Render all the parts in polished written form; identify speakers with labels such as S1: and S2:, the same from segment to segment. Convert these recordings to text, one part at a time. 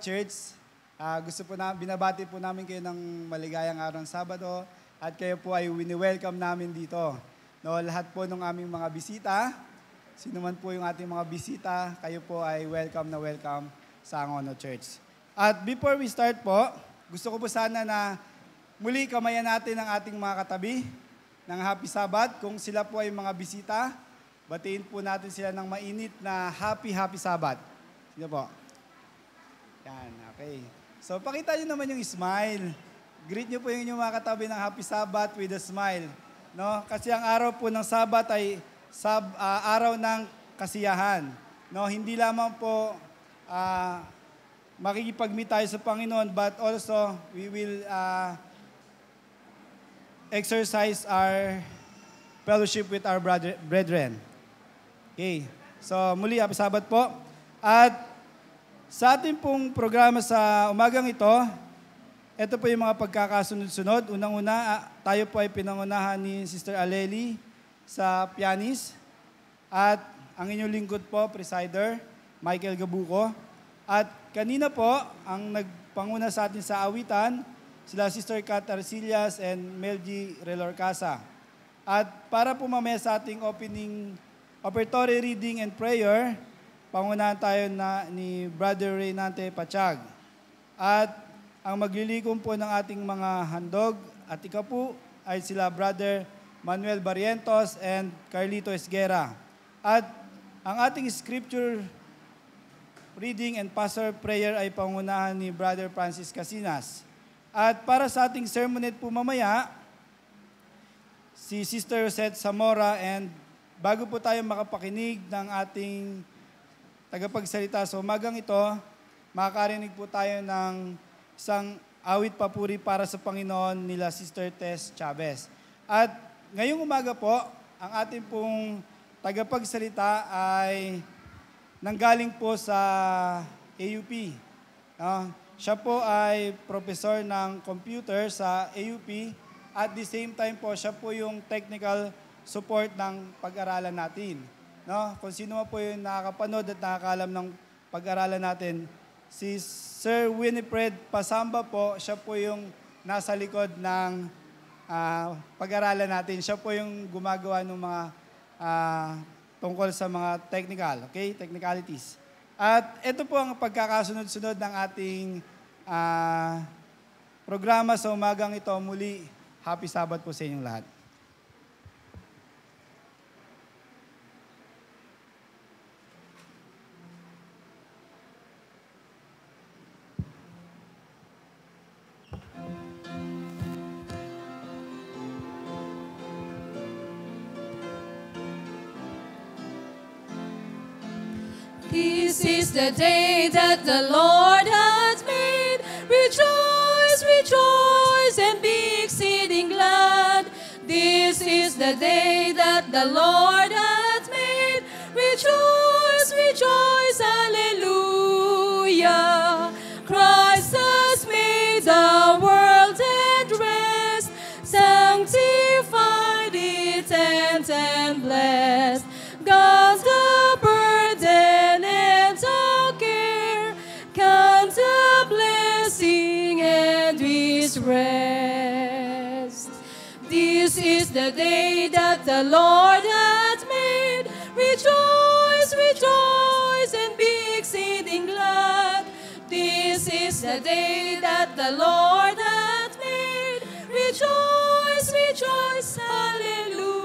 S1: Church. Gusto po na binabati po namin kayo ng maligayang araw ng Sabado at kayo po ay wini-welcome namin dito. No, lahat po ng aming mga bisita, sino man po yung ating mga bisita, kayo po ay welcome na welcome sa Angono Church. At before we start po, gusto ko po sana na muli kamayan natin ang ating mga katabi ng Happy Sabbath. Kung sila po ay mga bisita, batiin po natin sila ng mainit na Happy Sabbath. Sino po? Yan, okay. So, pakita nyo naman yung smile. Greet nyo po yung inyong mga katabi ng Happy Sabbath with a smile. No? Kasi ang araw po ng Sabbath ay araw ng kasiyahan. No? Hindi lamang po makikipag-meet tayo sa Panginoon, but also we will exercise our fellowship with our brethren. Okay. So, muli, Happy Sabbath po. At sa ating pong programa sa umagang ito po yung mga pagkakasunod-sunod. Unang-una, tayo po ay pinangunahan ni Sister Aleli sa pianist. At ang inyong lingkod po, presider, Michael Gabuco. At kanina po, ang nagpanguna sa atin sa awitan, sila Sister Kat Arcillas and Melgy Relorcasa. At para po mamaya sa ating offertory reading and prayer, pangunahan tayo ni Brother Reynante Pachag. At ang maglilikom po ng ating mga handog at ikapu ay sila Brother Manuel Barrientos and Carlito Esguera. At ang ating scripture reading and pastor prayer ay pangunahan ni Brother Francis Casinas. At para sa ating sermonette po mamaya, si Sister Rosette Zamora, and bago po tayo makapakinig ng ating tagapagsalita sa umagang ito, makakarinig po tayo ng isang awit papuri para sa Panginoon nila Sister Tess Chavez. At ngayong umaga po, ang ating pong tagapagsalita ay nanggaling po sa AUP. Siya po ay professor ng computer sa AUP at the same time po, siya po yung technical support ng pag-aralan natin. No? Kung sino po yung nakakapanood at nakakaalam ng pag-aralan natin, si Sir Winelfred Pasamba po, siya po yung nasa likod ng pag-aralan natin. Siya po yung gumagawa ng mga tungkol sa mga technical, okay? Technicalities. At ito po ang pagkakasunod-sunod ng ating programa sa umagang ito. Muli, Happy Sabbath po sa inyong lahat.
S2: This is the day that the Lord has made. Rejoice, rejoice, and be exceeding glad. This is the day that the Lord has made. Rejoice, rejoice, hallelujah. Christ has made the world and rest, sanctified it and blessed. God's the burden and the care, count the blessing and His rest. This is the day that the Lord hath made. Rejoice, rejoice, and be exceeding glad. This is the day that the Lord hath made. Rejoice, rejoice, hallelujah.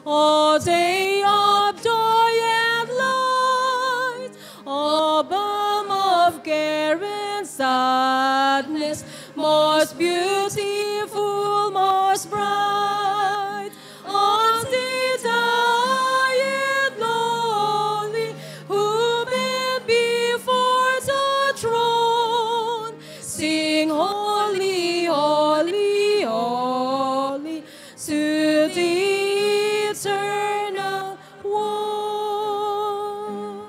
S2: O day of joy and light, O balm of care and sadness, most beautiful, most bright, on the high and lonely, who bend before the throne, sing holy, holy, holy, to the eternal one.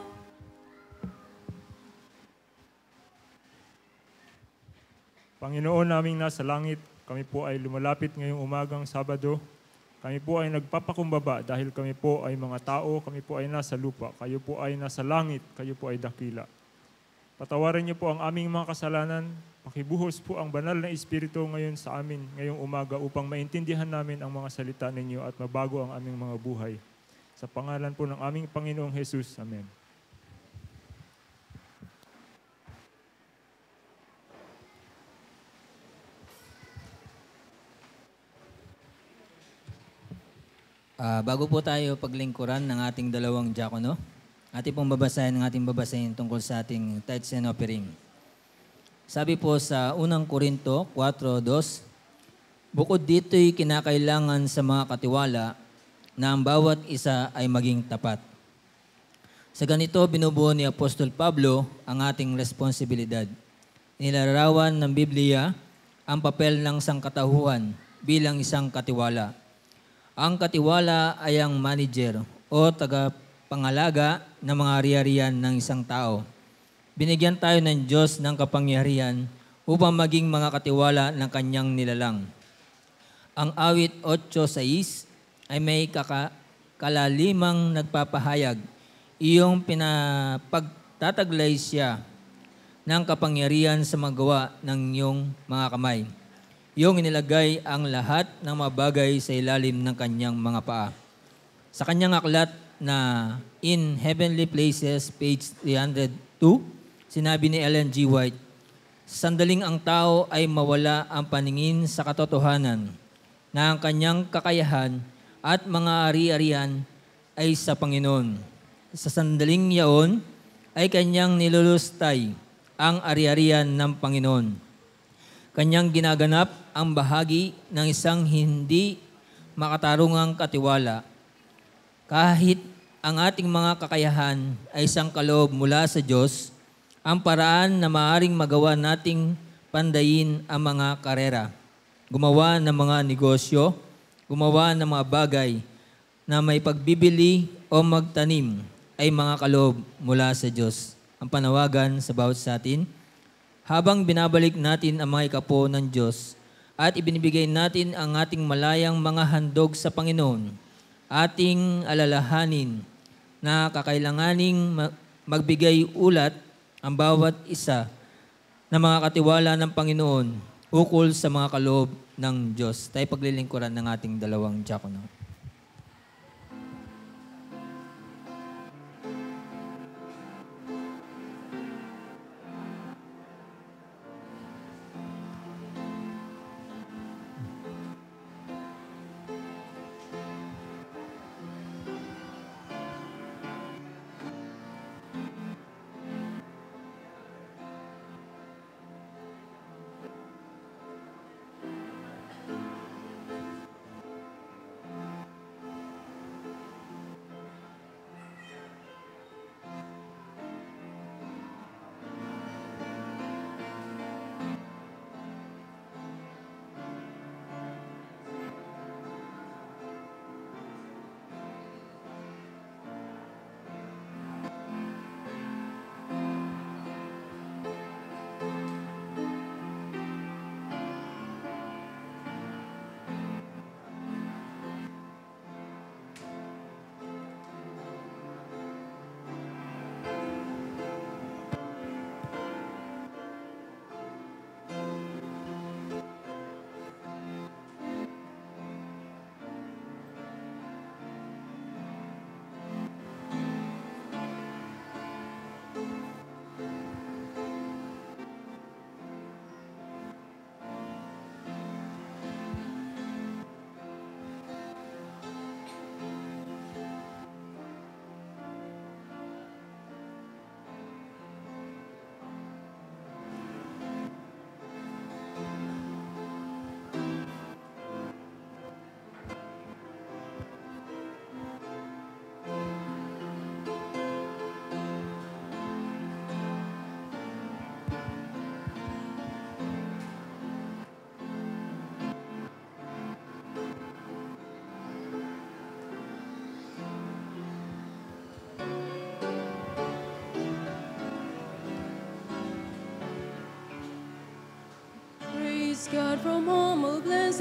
S3: Panginoon naming nasa langit, kami po ay lumalapit ngayong umagang Sabado. Kami po ay nagpapakumbaba dahil kami po ay mga tao, kami po ay nasa lupa, kayo po ay nasa langit, kayo po ay dakila. Patawarin niyo po ang aming mga kasalanan, pakibuhos po ang banal na Espiritu ngayon sa amin ngayong umaga upang maintindihan namin ang mga salita ninyo at mabago ang aming mga buhay. Sa pangalan po ng aming Panginoong Jesus. Amen.
S4: Bago po tayo paglingkuran ng ating dalawang diakono, ating pong babasahin tungkol sa ating tithes and offering. Sabi po sa unang Korinto 4:2, bukod dito'y kinakailangan sa mga katiwala na ang bawat isa ay maging tapat. Sa ganito, binubuo ni Apostol Pablo ang ating responsibilidad. Nilalarawan ng Biblia ang papel ng sangkatauhan bilang isang katiwala. Ang katiwala ay ang manager o tagapangalaga ng mga ari-arian ng isang tao. Binigyan tayo ng Diyos ng kapangyarihan upang maging mga katiwala ng kanyang nilalang. Ang awit 8:6 ay may kalalimang nagpapahayag, iyong pinapagtataglay siya ng kapangyarihan sa magawa ng iyong mga kamay. Iyong inilagay ang lahat ng mga bagay sa ilalim ng kanyang mga paa. Sa kanyang aklat na In Heavenly Places, page 302, sinabi ni Ellen G. White, sandaling ang tao ay mawala ang paningin sa katotohanan na ang kanyang kakayahan at mga ari-arian ay sa Panginoon. Sa sandaling yaon ay kanyang nilulustay ang ari-arian ng Panginoon. Kanyang ginaganap ang bahagi ng isang hindi makatarungang katiwala. Kahit ang ating mga kakayahan ay isang kaloob mula sa Diyos, ang paraan na maaring magawa nating pandayin ang mga karera, gumawa ng mga negosyo, gumawa ng mga bagay na may pagbibili o magtanim ay mga kaloob mula sa Diyos. Ang panawagan sa bawat sa atin, habang binabalik natin ang mga ikapo ng Diyos at ibinibigay natin ang ating malayang mga handog sa Panginoon, ating alalahanin na kakailanganing magbigay ulat ang bawat isa na mga katiwala ng Panginoon ukol sa mga kaloob ng Diyos. Tayo paglilingkuran ng ating dalawang diakono.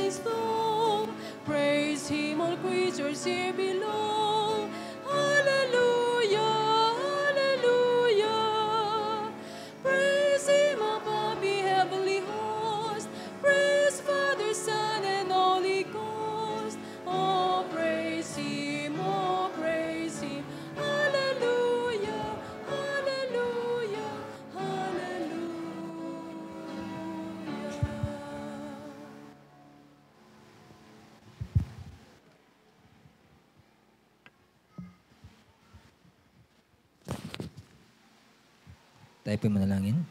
S2: days long. Praise Him, all creatures here below. Hallelujah, hallelujah. Praise Him above the heavenly host. Praise Father, Son, and Holy Ghost. Oh, praise Him, oh, praise Him. Hallelujah, hallelujah, hallelujah.
S4: Tayo po'y manalangin.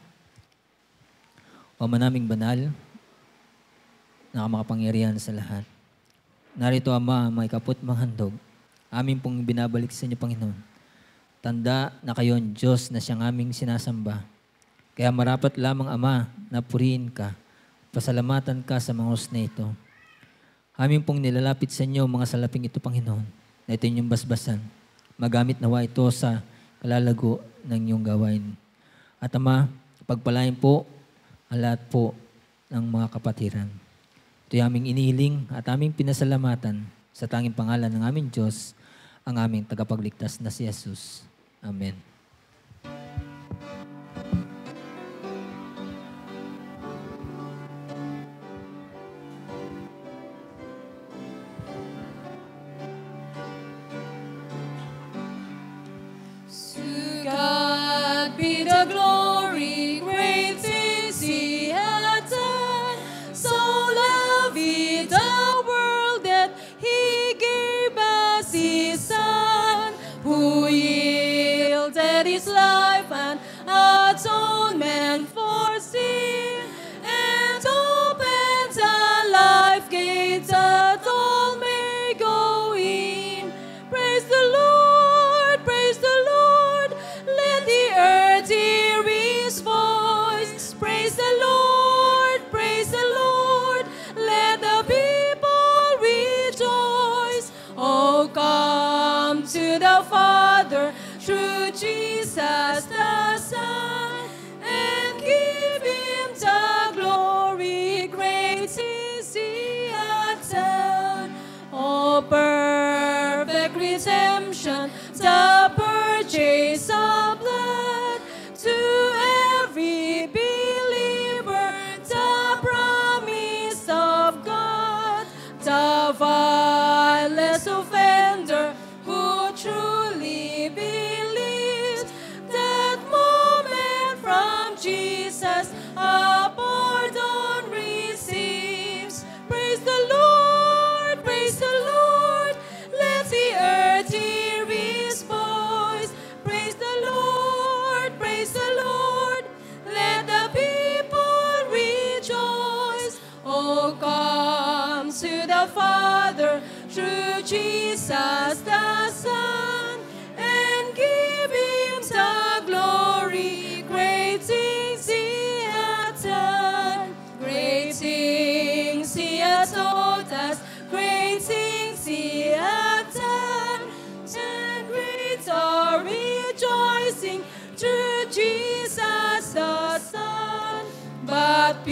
S4: O manaming banal, nakamakapangyarihan sa lahat. Narito, Ama, may kaput manghandog. Amin pong binabalik sa inyo, Panginoon. Tanda na kayo ang Diyos na siyang aming sinasamba. Kaya marapat lamang, Ama, na purihin ka. Pasalamatan ka sa mga oras na ito. Amin pong nilalapit sa inyo mga salaping ito, Panginoon, na ito inyong basbasan. Magamit nawa ito sa kalalago ng iyong gawain. At Ama, pagpalain po ang lahat po ng mga kapatiran. Ito'y aming inihiling at aming pinasalamatan sa tanging pangalan ng aming Diyos, ang aming tagapagligtas na si Jesus. Amen.
S2: To God be the glory, great things He hath done. So loved He the world that He gave us His Son, who yielded His life and atonement for sin, and opened the life gate that all may go in. Praise the Lord, praise the Lord. Let the earth hear His voice. Praise the Lord, praise the Lord. Let the people rejoice. Oh, come to the Father through Jesus the Son, and give Him the glory. Great is He hath done. Oh, perfect redemption, the purchase of blood, to every believer, the promise of God. The vilest offender who truly believes, that moment from Jesus a pardon receives. Praise the Lord, praise the Lord. Let the earth hear His voice. Praise the Lord, praise the Lord. Let the people rejoice. Oh, come to the Father through Jesus the Son, and give Him the glory. Great things He hath done. Great things He hath taught us. Great things He hath done. And great are rejoicing through Jesus the Son. But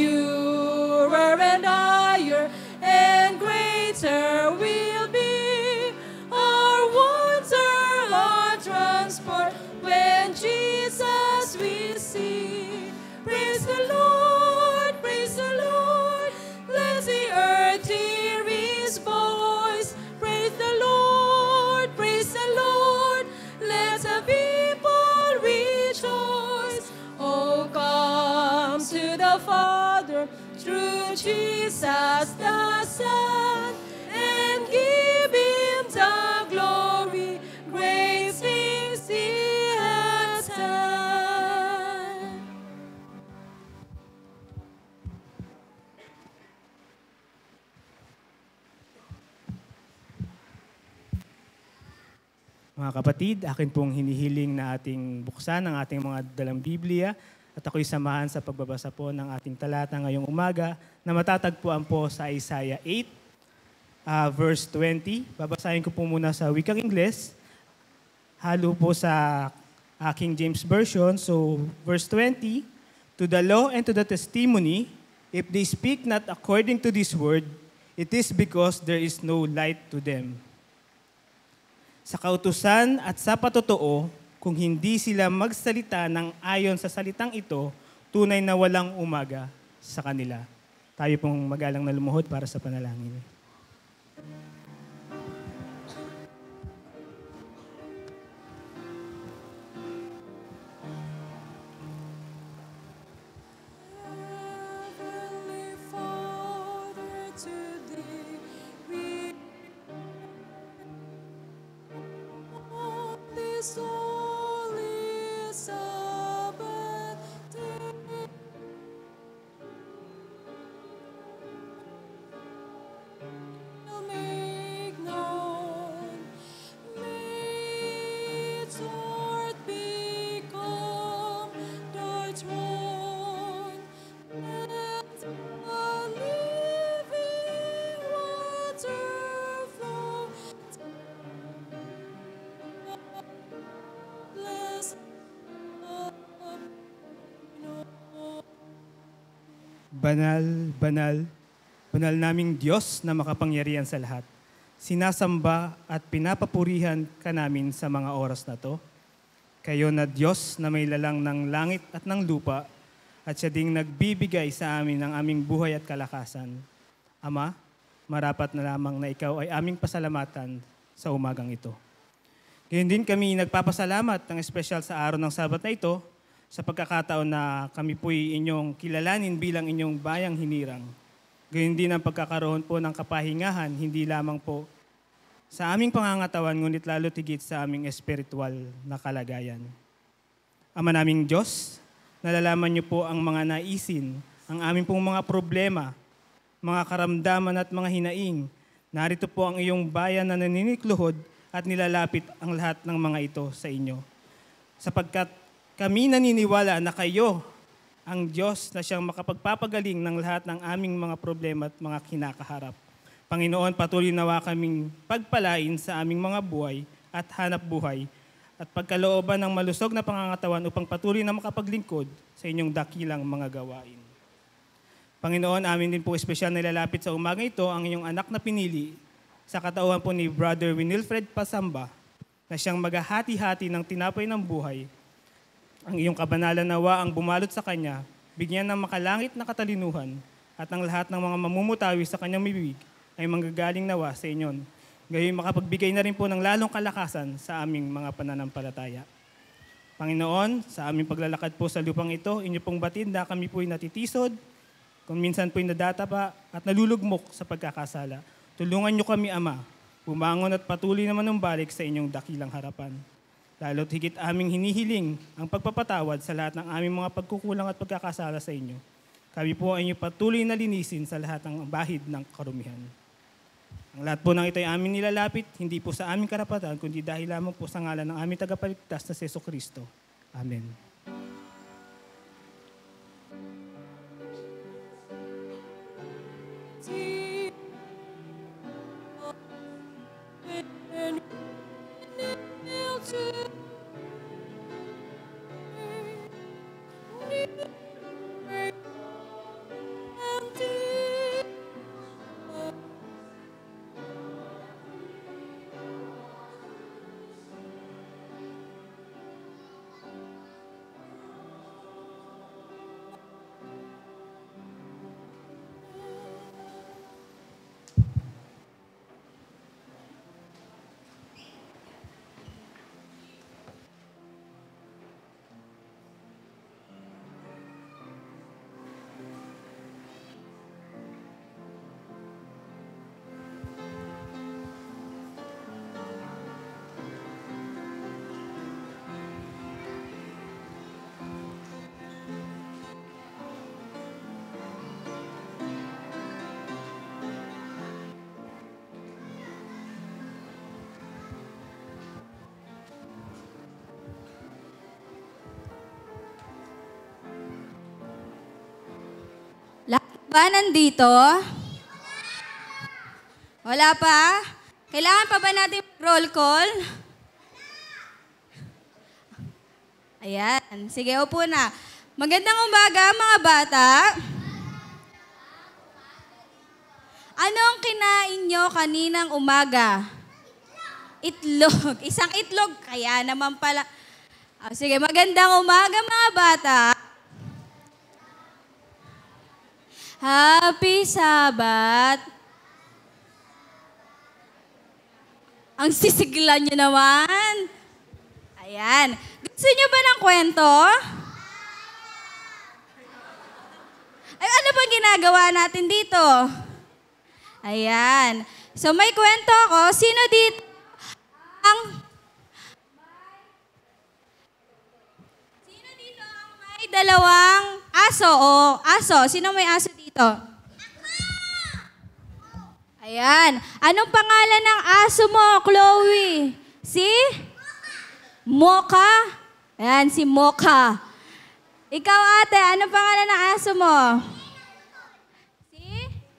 S2: purer and higher and greater will be our wonder, our transport, when Jesus we see. Praise the Lord, praise the Lord. Let the earth hear His voice. Praise the Lord, praise the Lord. Let the people rejoice. Oh, come to the Father through Jesus the Son, and give Him the glory. Great things He has done.
S1: Mga kapatid, akin pong hinihiling na ating buksan ang ating mga dalang Biblia at ako'y samahan sa pagbabasa po ng ating talata ngayong umaga na matatagpuan po sa Isaiah 8, verse 20. Babasahin ko po muna sa wikang Ingles, halo po sa King James Version. So, verse 20, to the law and to the testimony, if they speak not according to this word,
S5: It is because there is no light to them. Sa kautusan at sa patotoo, kung hindi sila magsalita ng ayon sa salitang ito, tunay na walang umaga sa kanila. Tayo pong magalang na lumuhod para sa panalangin. Banal, banal, banal naming Diyos na makapangyarihan sa lahat. Sinasamba at pinapapurihan ka namin sa mga oras na to. Kayo na Diyos na may lalang ng langit at ng lupa at siya ding nagbibigay sa amin ng aming buhay at kalakasan. Ama, marapat na lamang na ikaw ay aming pasalamatan sa umagang ito. Ngayon din kami nagpapasalamat ng espesyal sa araw ng Sabat na ito sa pagkakataon na kami po'y inyong kilalanin bilang inyong bayang hinirang. Gayon din ang pagkakaroon po ng kapahingahan, hindi lamang po sa aming pangangatawan, ngunit lalo tigit sa aming espiritual na kalagayan. Ama naming Diyos, nalalaman niyo po ang mga naisin, ang aming pong mga problema, mga karamdaman at mga hinaing. Narito po ang iyong bayan na naninikluhod at nilalapit ang lahat ng mga ito sa inyo. Sapagkat kami naniniwala na kayo ang Diyos na siyang makapagpapagaling ng lahat ng aming mga problema at mga kinakaharap. Panginoon, patuloy nawa kaming pagpalain sa aming mga buhay at hanap buhay at pagkalooban ng malusog na pangangatawan upang patuloy na makapaglingkod sa inyong dakilang mga gawain. Panginoon, amin din po espesyal na ilalapit sa umaga ito ang inyong anak na pinili sa katauhan po ni Brother Winelfred Pasamba na siyang maghahati-hati ng tinapay ng buhay. Ang iyong kabanalan nawa ang bumalot sa kanya, bigyan ng makalangit na katalinuhan at ang lahat ng mga mamumutawi sa kanyang bibig ay manggagaling nawa sa inyon. Gayon makapagbigay na rin po ng lalong kalakasan sa aming mga pananampalataya. Panginoon, sa aming paglalakad po sa lupang ito, inyo pong batid na kami po'y natitisod, kung minsan po'y nadatapa at nalulugmok sa pagkakasala. Tulungan niyo kami, Ama, bumangon at patuloy naman umbalik sa inyong dakilang harapan. Lalo't higit aming hinihiling ang pagpapatawad sa lahat ng aming mga pagkukulang at pagkakasala sa inyo. Kami po ay inyo patuloy na linisin sa lahat ng bahid ng karumihan. Ang lahat po ng ito ay aming nilalapit, hindi po sa aming karapatan, kundi dahil lamang po sa ngalan ng aming tagapagligtas na si Jesucristo. Amen.
S2: Ba nandito? Wala pa? Kailangan pa ba natin roll call? Ayan. Sige, upo na. Magandang umaga, mga bata. Anong kinain nyo kaninang umaga? Itlog. Isang itlog. Kaya naman pala. Sige, magandang umaga mga bata. Happy Sabbath. Ang sisigla nyo naman. Ayan. Gusto nyo ba ng kwento? Ay, ano bang ginagawa natin dito? Ayan. So may kwento ako. Sino dito ang may dalawang aso o aso? Sino may aso dito? Ayan. Anong pangalan ng aso mo, Chloe? Si? Mocha? Ayan, si Mocha. Ikaw, ate, anong pangalan ng aso mo? Si?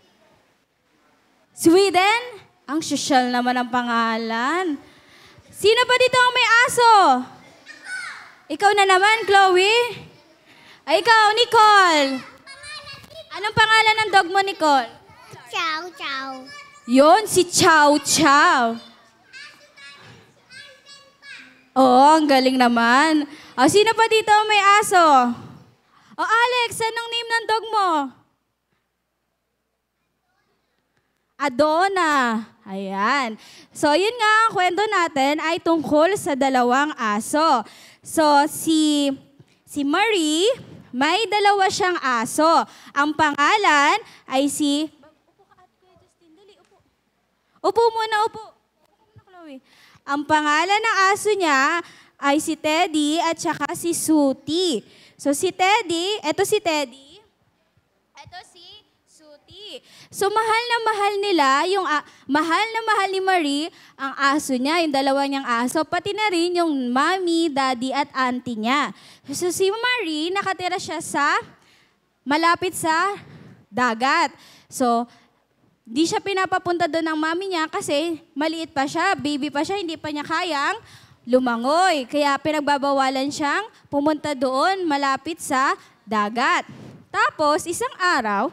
S2: Sweden? Ang sosyal naman ang pangalan. Sino ba dito ang may aso? Ikaw na naman, Chloe. Ay, ikaw, Nicole. Anong pangalan ng dog mo, Nicole?
S6: Chow, chow.
S2: Yon, si Chow Chow. Oo, ang galing naman. O, sino pa dito ang may aso? O, Alex, anong name ng dog mo? Adona. Ayan. So, yun nga, ang kwento natin ay tungkol sa dalawang aso. So, si Marie, may dalawa siyang aso. Ang pangalan ay si... Upo ka, Ate Kuya Justin. Dali, upo. Upo muna, upo. Chloe. Ang pangalan ng aso niya ay si Teddy at saka si Suti. So, si Teddy, eto si Teddy. Eto si Suti. So, mahal na mahal nila, mahal na mahal ni Marie ang aso niya, yung dalawa niyang aso, pati na rin yung mommy, daddy, at auntie niya. So, si Marie, nakatira siya malapit sa dagat. So, di siya pinapapunta doon ng mami niya kasi maliit pa siya, baby pa siya, hindi pa niya kayang lumangoy. Kaya pinagbabawalan siyang pumunta doon malapit sa dagat. Tapos, isang araw,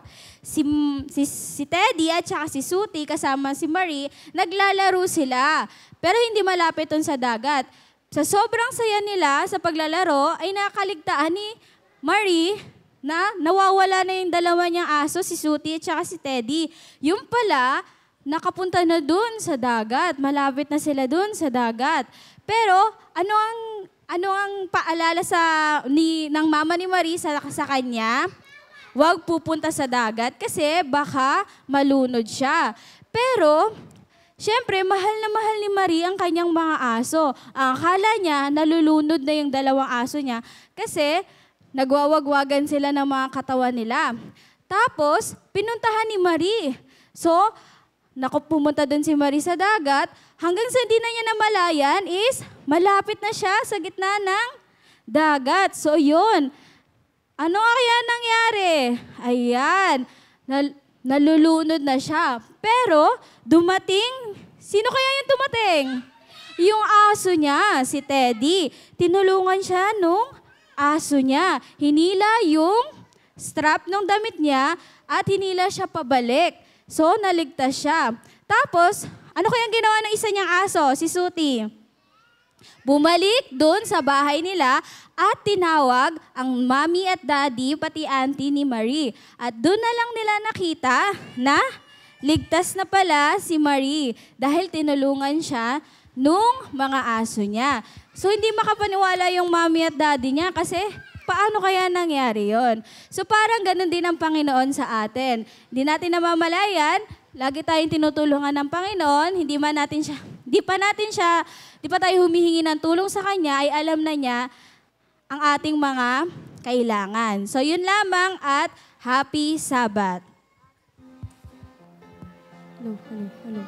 S2: si Teddy at saka si Suti kasama si Marie, naglalaro sila. Pero hindi malapit doon sa dagat. Sa sobrang saya nila sa paglalaro, ay nakaligtaan ni Marie na nawawala na yung dalawa niyang aso, si Suti at saka si Teddy. Yung pala, nakapunta na doon sa dagat. Malapit na sila doon sa dagat. Pero, ano ang paalala ng mama ni Marie sa kanya? Huwag pupunta sa dagat kasi baka malunod siya. Pero, syempre, mahal na mahal ni Marie ang kanyang mga aso. Ang akala niya, nalulunod na yung dalawang aso niya kasi nagwawagwagan sila ng mga katawan nila. Tapos, pinuntahan ni Marie. So, pumunta doon si Marie sa dagat, hanggang sa di na niya namalayan is malapit na siya sa gitna ng dagat. So, yun. Ano kaya nangyari? Ayan, nalulunod na siya. Pero, sino kaya yung dumating? Yung aso niya, si Teddy. Tinulungan siya nung aso niya. Hinila yung strap ng damit niya at hinila siya pabalik. So, naligtas siya. Tapos, ano kayang ginawa ng isa niyang aso, si Suti? Bumalik doon sa bahay nila at tinawag ang mommy at daddy, pati auntie ni Marie. At doon na lang nila nakita na ligtas na pala si Marie dahil tinulungan siya nung mga aso niya. So, hindi makapaniwala yung mommy at daddy niya kasi paano kaya nangyari yon? So parang ganun din ang Panginoon sa atin. Hindi natin namamalayan, lagi tayong tinutulungan ng Panginoon, hindi pa tayo humihingi ng tulong sa Kanya, ay alam na niya ang ating mga kailangan. So yun lamang at Happy Sabbath. Hello.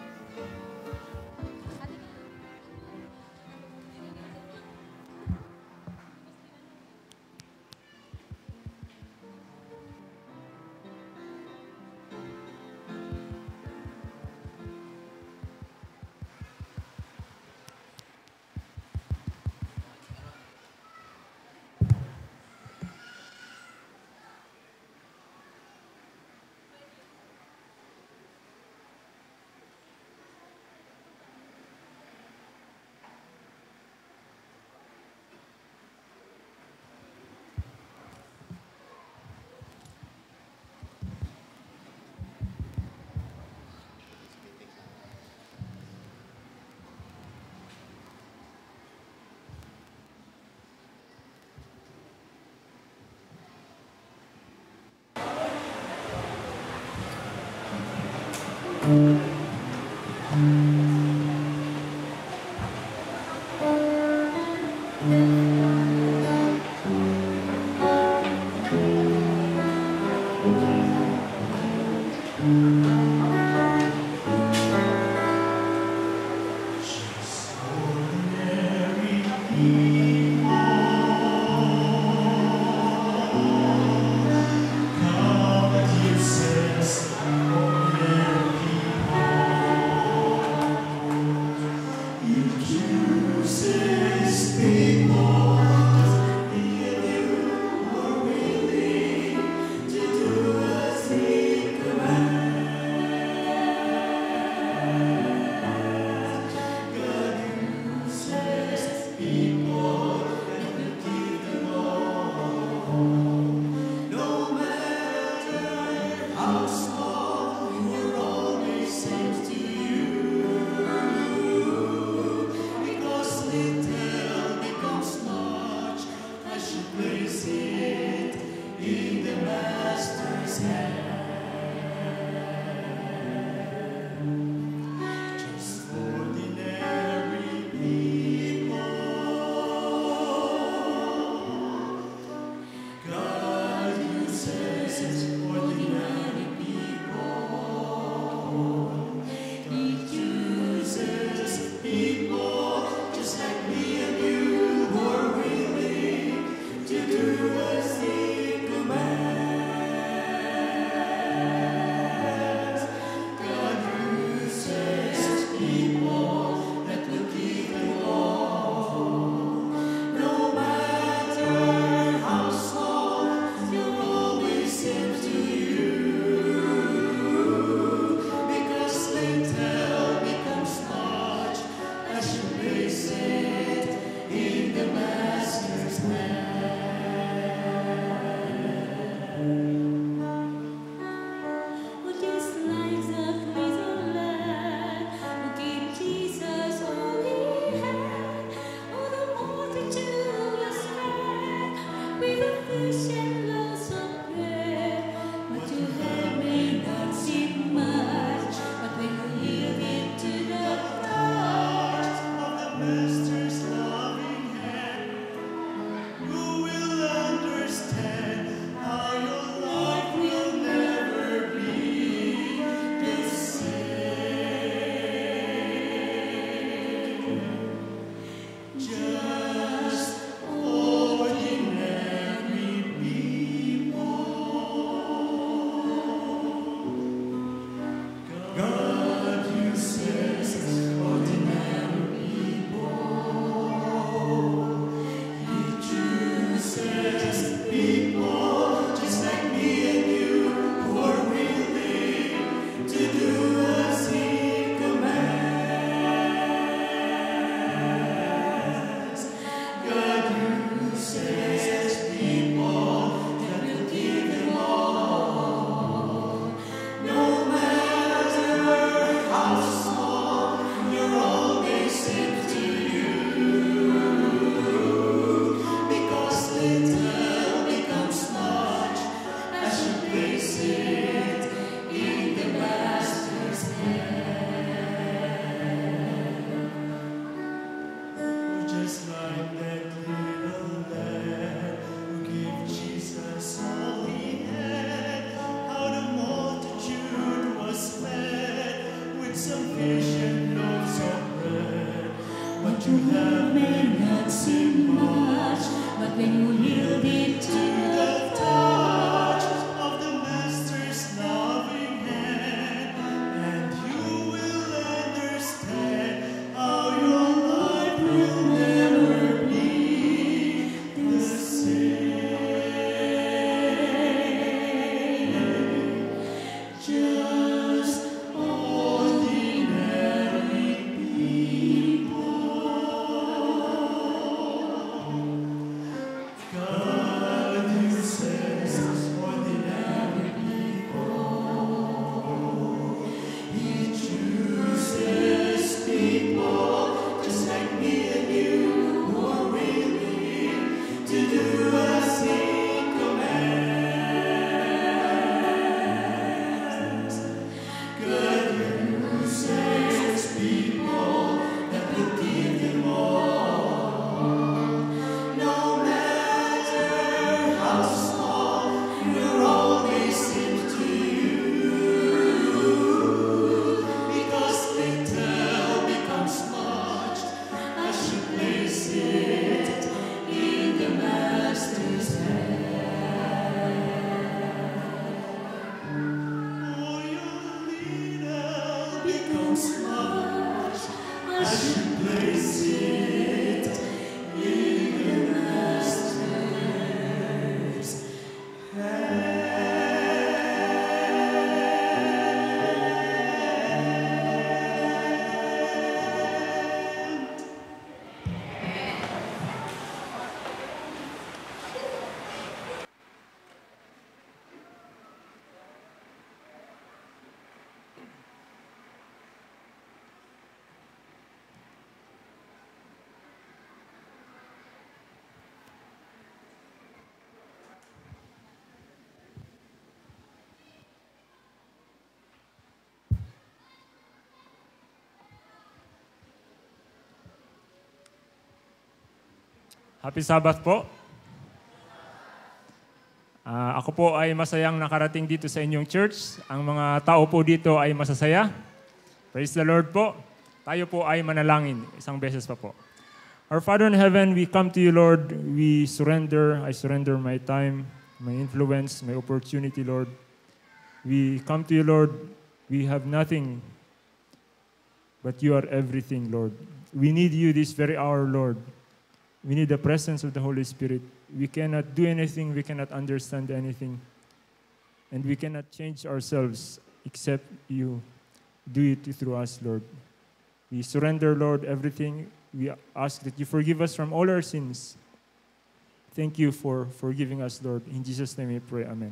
S6: God
S3: Happy Sabbath po. Ako po ay masayang nakarating dito sa inyong church. Ang mga tao po dito ay masasaya. Praise the Lord po. Tayo po ay manalangin. Isang beses pa po. Our Father in heaven, we come to you, Lord. We surrender. I surrender my time, my influence, my opportunity, Lord. We come to you, Lord. We have nothing, but you are everything, Lord. We need you this very hour, Lord. We need the presence of the Holy Spirit. We cannot do anything. We cannot understand anything. And we cannot change ourselves except you do it through us, Lord. We surrender, Lord, everything. We ask that you forgive us from all our sins. Thank you for forgiving us, Lord. In Jesus' name we pray. Amen.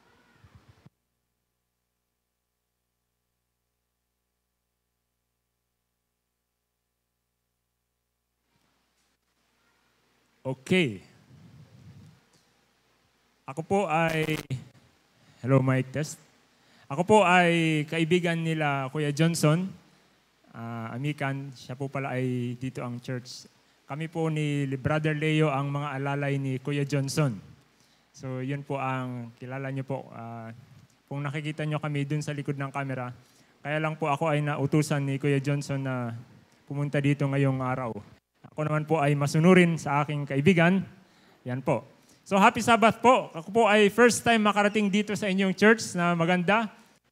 S3: Okay. Ako po ay, hello mic test. Ako po ay kaibigan nila Kuya Johnson, Amikan, siya po pala ay dito ang church. Kami po ni Brother Leo ang mga alalay ni Kuya Johnson. So yun po ang kilala niyo po. Kung nakikita niyo kami dun sa likod ng camera, kaya lang po ako ay nautusan ni Kuya Johnson na pumunta dito ngayong araw. Ako naman po ay masunurin sa aking kaibigan. Yan po. So happy Sabbath po. Ako po ay first time makarating dito sa inyong church na maganda.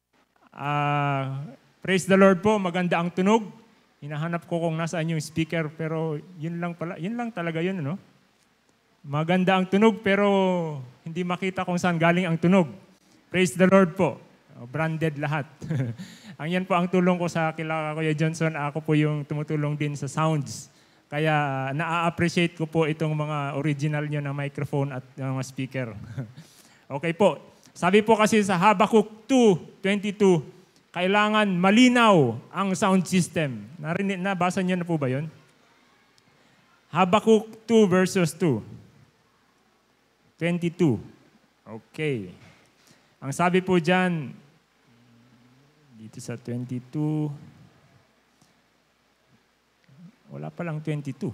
S3: Praise the Lord po, maganda ang tunog. Hinahanap ko kung nasaan yung speaker pero yun lang talaga yun, no? Maganda ang tunog pero hindi makita kung saan galing ang tunog. Praise the Lord po. Branded lahat. Ang yan po ang tulong ko sa kila Kuya Johnson. Ako po yung tumutulong din sa sounds. Kaya na-appreciate ko po itong mga original nyo na microphone at mga speaker. Okay po. Sabi po kasi sa Habakkuk 2:22, kailangan malinaw ang sound system. Nabasa niyo na po ba yun? Habakkuk 2 verses 2. 22. Okay. Ang sabi po dyan, dito sa 22, wala pa lang 22.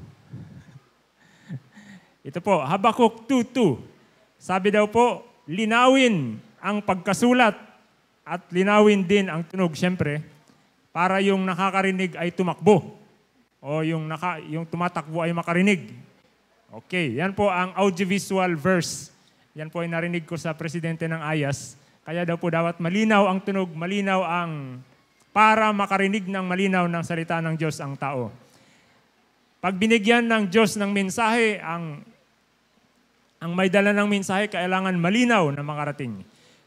S3: Ito po, Habakkuk 2:2. Sabi daw po, linawin ang pagkasulat at linawin din ang tunog, siyempre, para yung nakakarinig ay tumakbo o yung tumatakbo ay makarinig. Okay, yan po ang audiovisual verse. Yan po ay narinig ko sa presidente ng AYAS. Kaya daw po dapat malinaw ang tunog, malinaw ang para makarinig ng malinaw ng salita ng Diyos ang tao. Pag binigyan ng Diyos ng mensahe, ang may dala ng mensahe, kailangan malinaw na makarating.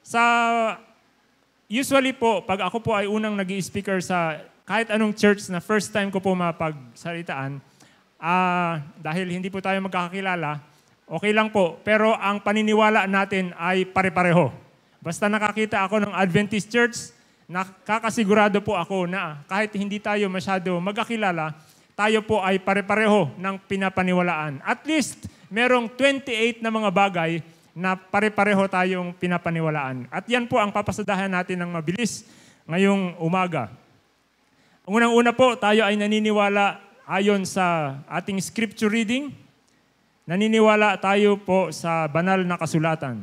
S3: Usually po, pag ako po ay unang nag-i-speaker sa kahit anong church na first time ko po mapagsalitaan, dahil hindi po tayo magkakakilala, okay lang po. Pero ang paniniwala natin ay pare-pareho. Basta nakakita ako ng Adventist Church, nakakasigurado po ako na kahit hindi tayo masyado magkakilala, tayo po ay pare-pareho ng pinapaniwalaan. At least, merong 28 na mga bagay na pare-pareho tayong pinapaniwalaan. At yan po ang papasadahan natin ng mabilis ngayong umaga. Unang-una po, tayo ay naniniwala ayon sa ating scripture reading. Naniniwala tayo po sa banal na kasulatan.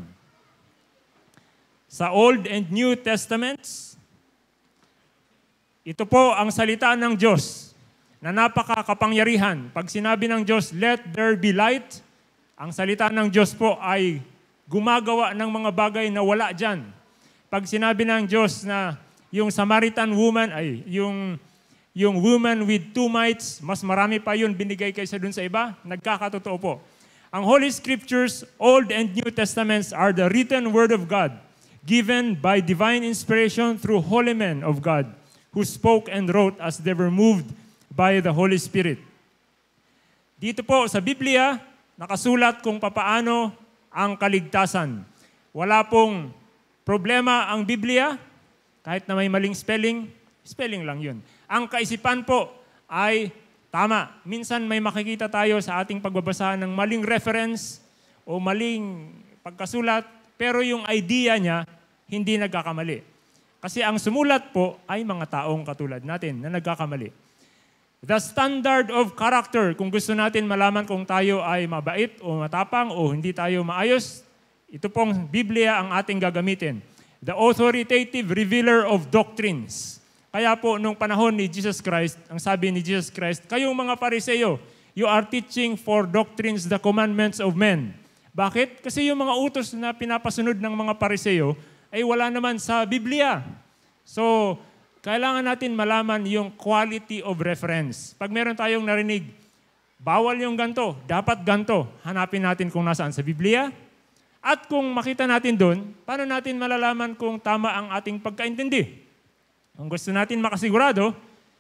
S3: Sa Old and New Testaments, ito po ang salita ng Diyos na napakakapangyarihan. Pag sinabi ng Diyos, let there be light, ang salita ng Diyos po ay gumagawa ng mga bagay na wala dyan. Pag sinabi ng Diyos na yung Samaritan woman, yung woman with 2 mites, mas marami pa yun binigay kaysa dun sa iba. Nagkakatotoo po. Ang Holy Scriptures, Old and New Testaments are the written Word of God, given by divine inspiration through holy men of God, who spoke and wrote as they were moved by the Holy Spirit. Dito po sa Biblia, nakasulat kung papaano ang kaligtasan. Wala pong problema ang Biblia, kahit na may maling spelling, spelling lang yun. Ang kaisipan po ay tama. Minsan may makikita tayo sa ating pagbabasa ng maling reference o maling pagkasulat, pero yung idea niya hindi nagkakamali. Kasi ang sumulat po ay mga taong katulad natin na nagkakamali. The standard of character, kung gusto natin malaman kung tayo ay mabait o matapang o hindi tayo maayos, ito pong Biblia ang ating gagamitin. The authoritative revealer of doctrines. Kaya po, nung panahon ni Jesus Christ, ang sabi ni Jesus Christ, kayong mga Pariseo, you are teaching for doctrines the commandments of men. Bakit? Kasi yung mga utos na pinapasunod ng mga Pariseo ay wala naman sa Biblia. So, kailangan natin malaman yung quality of reference. Pag meron tayong narinig, bawal yung ganto, dapat ganto, hanapin natin kung nasaan sa Biblia. At kung makita natin doon, paano natin malalaman kung tama ang ating pagkaintindi? Kung gusto natin makasigurado,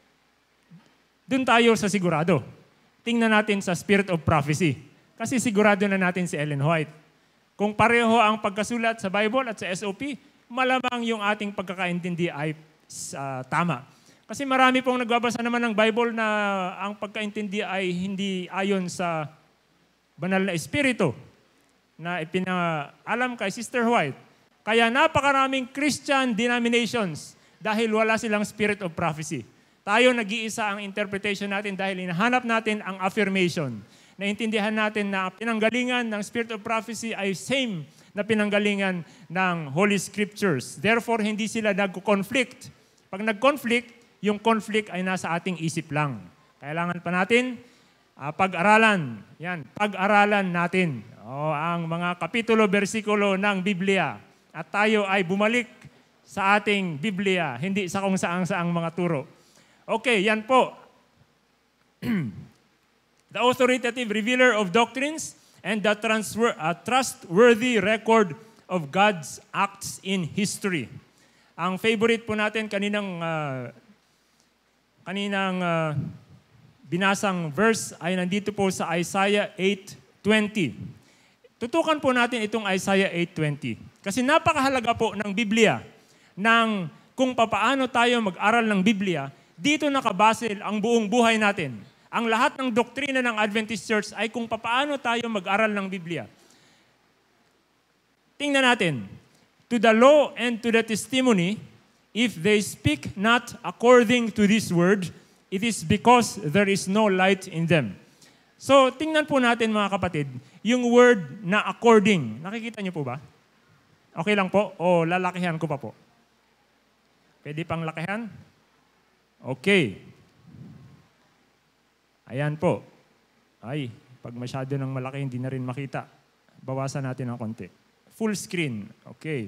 S3: doon tayo sa sigurado. Tingnan natin sa Spirit of Prophecy. Kasi sigurado na natin si Ellen White. Kung pareho ang pagkasulat sa Bible at sa SOP, malamang yung ating pagkakaintindi ay tama. Kasi marami pong nagbabasa naman ng Bible na ang pagkaintindi ay hindi ayon sa banal na espiritu na ipinaalam kay Sister White. Kaya napakaraming Christian denominations dahil wala silang spirit of prophecy. Tayo nag-iisa ang interpretation natin dahil hinahanap natin ang affirmation. Naintindihan natin na pinanggalingan ng spirit of prophecy ay same na pinanggalingan ng Holy Scriptures. Therefore, hindi sila nag-conflict. Pag nag-conflict, yung conflict ay nasa ating isip lang. Kailangan pa natin pag-aralan. Yan, pag-aralan natin ang mga kapitulo, bersikulo ng Biblia. At tayo ay bumalik sa ating Biblia, hindi sa kung saang-saang mga turo. Okay, yan po. The authoritative revealer of doctrines and the trustworthy record of God's acts in history. Ang favorite po natin kaninang binasang verse ay nandito po sa Isaiah 8:20. Tutukan po natin itong Isaiah 8:20. Kasi napakahalaga po ng Biblia, ng kung papaano tayo mag-aral ng Biblia, dito nakabase ang buong buhay natin. Ang lahat ng doktrina ng Adventist Church ay kung papaano tayo mag-aral ng Biblia. Tingnan natin. To the law and to the testimony, if they speak not according to this word, it is because there is no light in them. So, tingnan po natin mga kapatid, yung word na according. Nakikita niyo po ba? Okay lang po? O lalakihan ko pa po? Pwede pang lakihan? Okay. Ayan po. Ay, pag masyado ng malaki, hindi na rin makita. Bawasan natin ng konti. Full screen. Okay.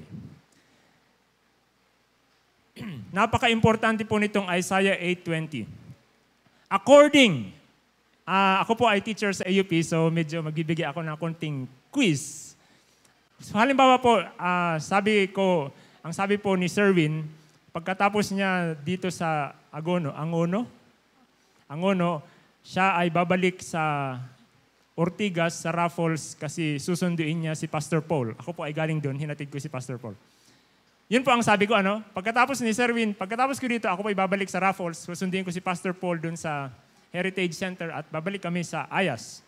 S3: Napaka-importante po nitong Isaiah 8:20. According, ako po ay teacher sa AUP, so medyo magbibigay ako ng konting quiz. So halimbawa po, ang sabi po ni Sir Win, pagkatapos niya dito sa Angono, siya ay babalik sa Ortigas, sa Raffles, kasi susunduin niya si Pastor Paul. Ako po ay galing doon, hinatid ko si Pastor Paul. Yun po ang sabi ko, pagkatapos ni Sir Win, pagkatapos ko dito, ako po ay babalik sa Raffles, susunduin ko si Pastor Paul doon sa Heritage Center at babalik kami sa Ayas.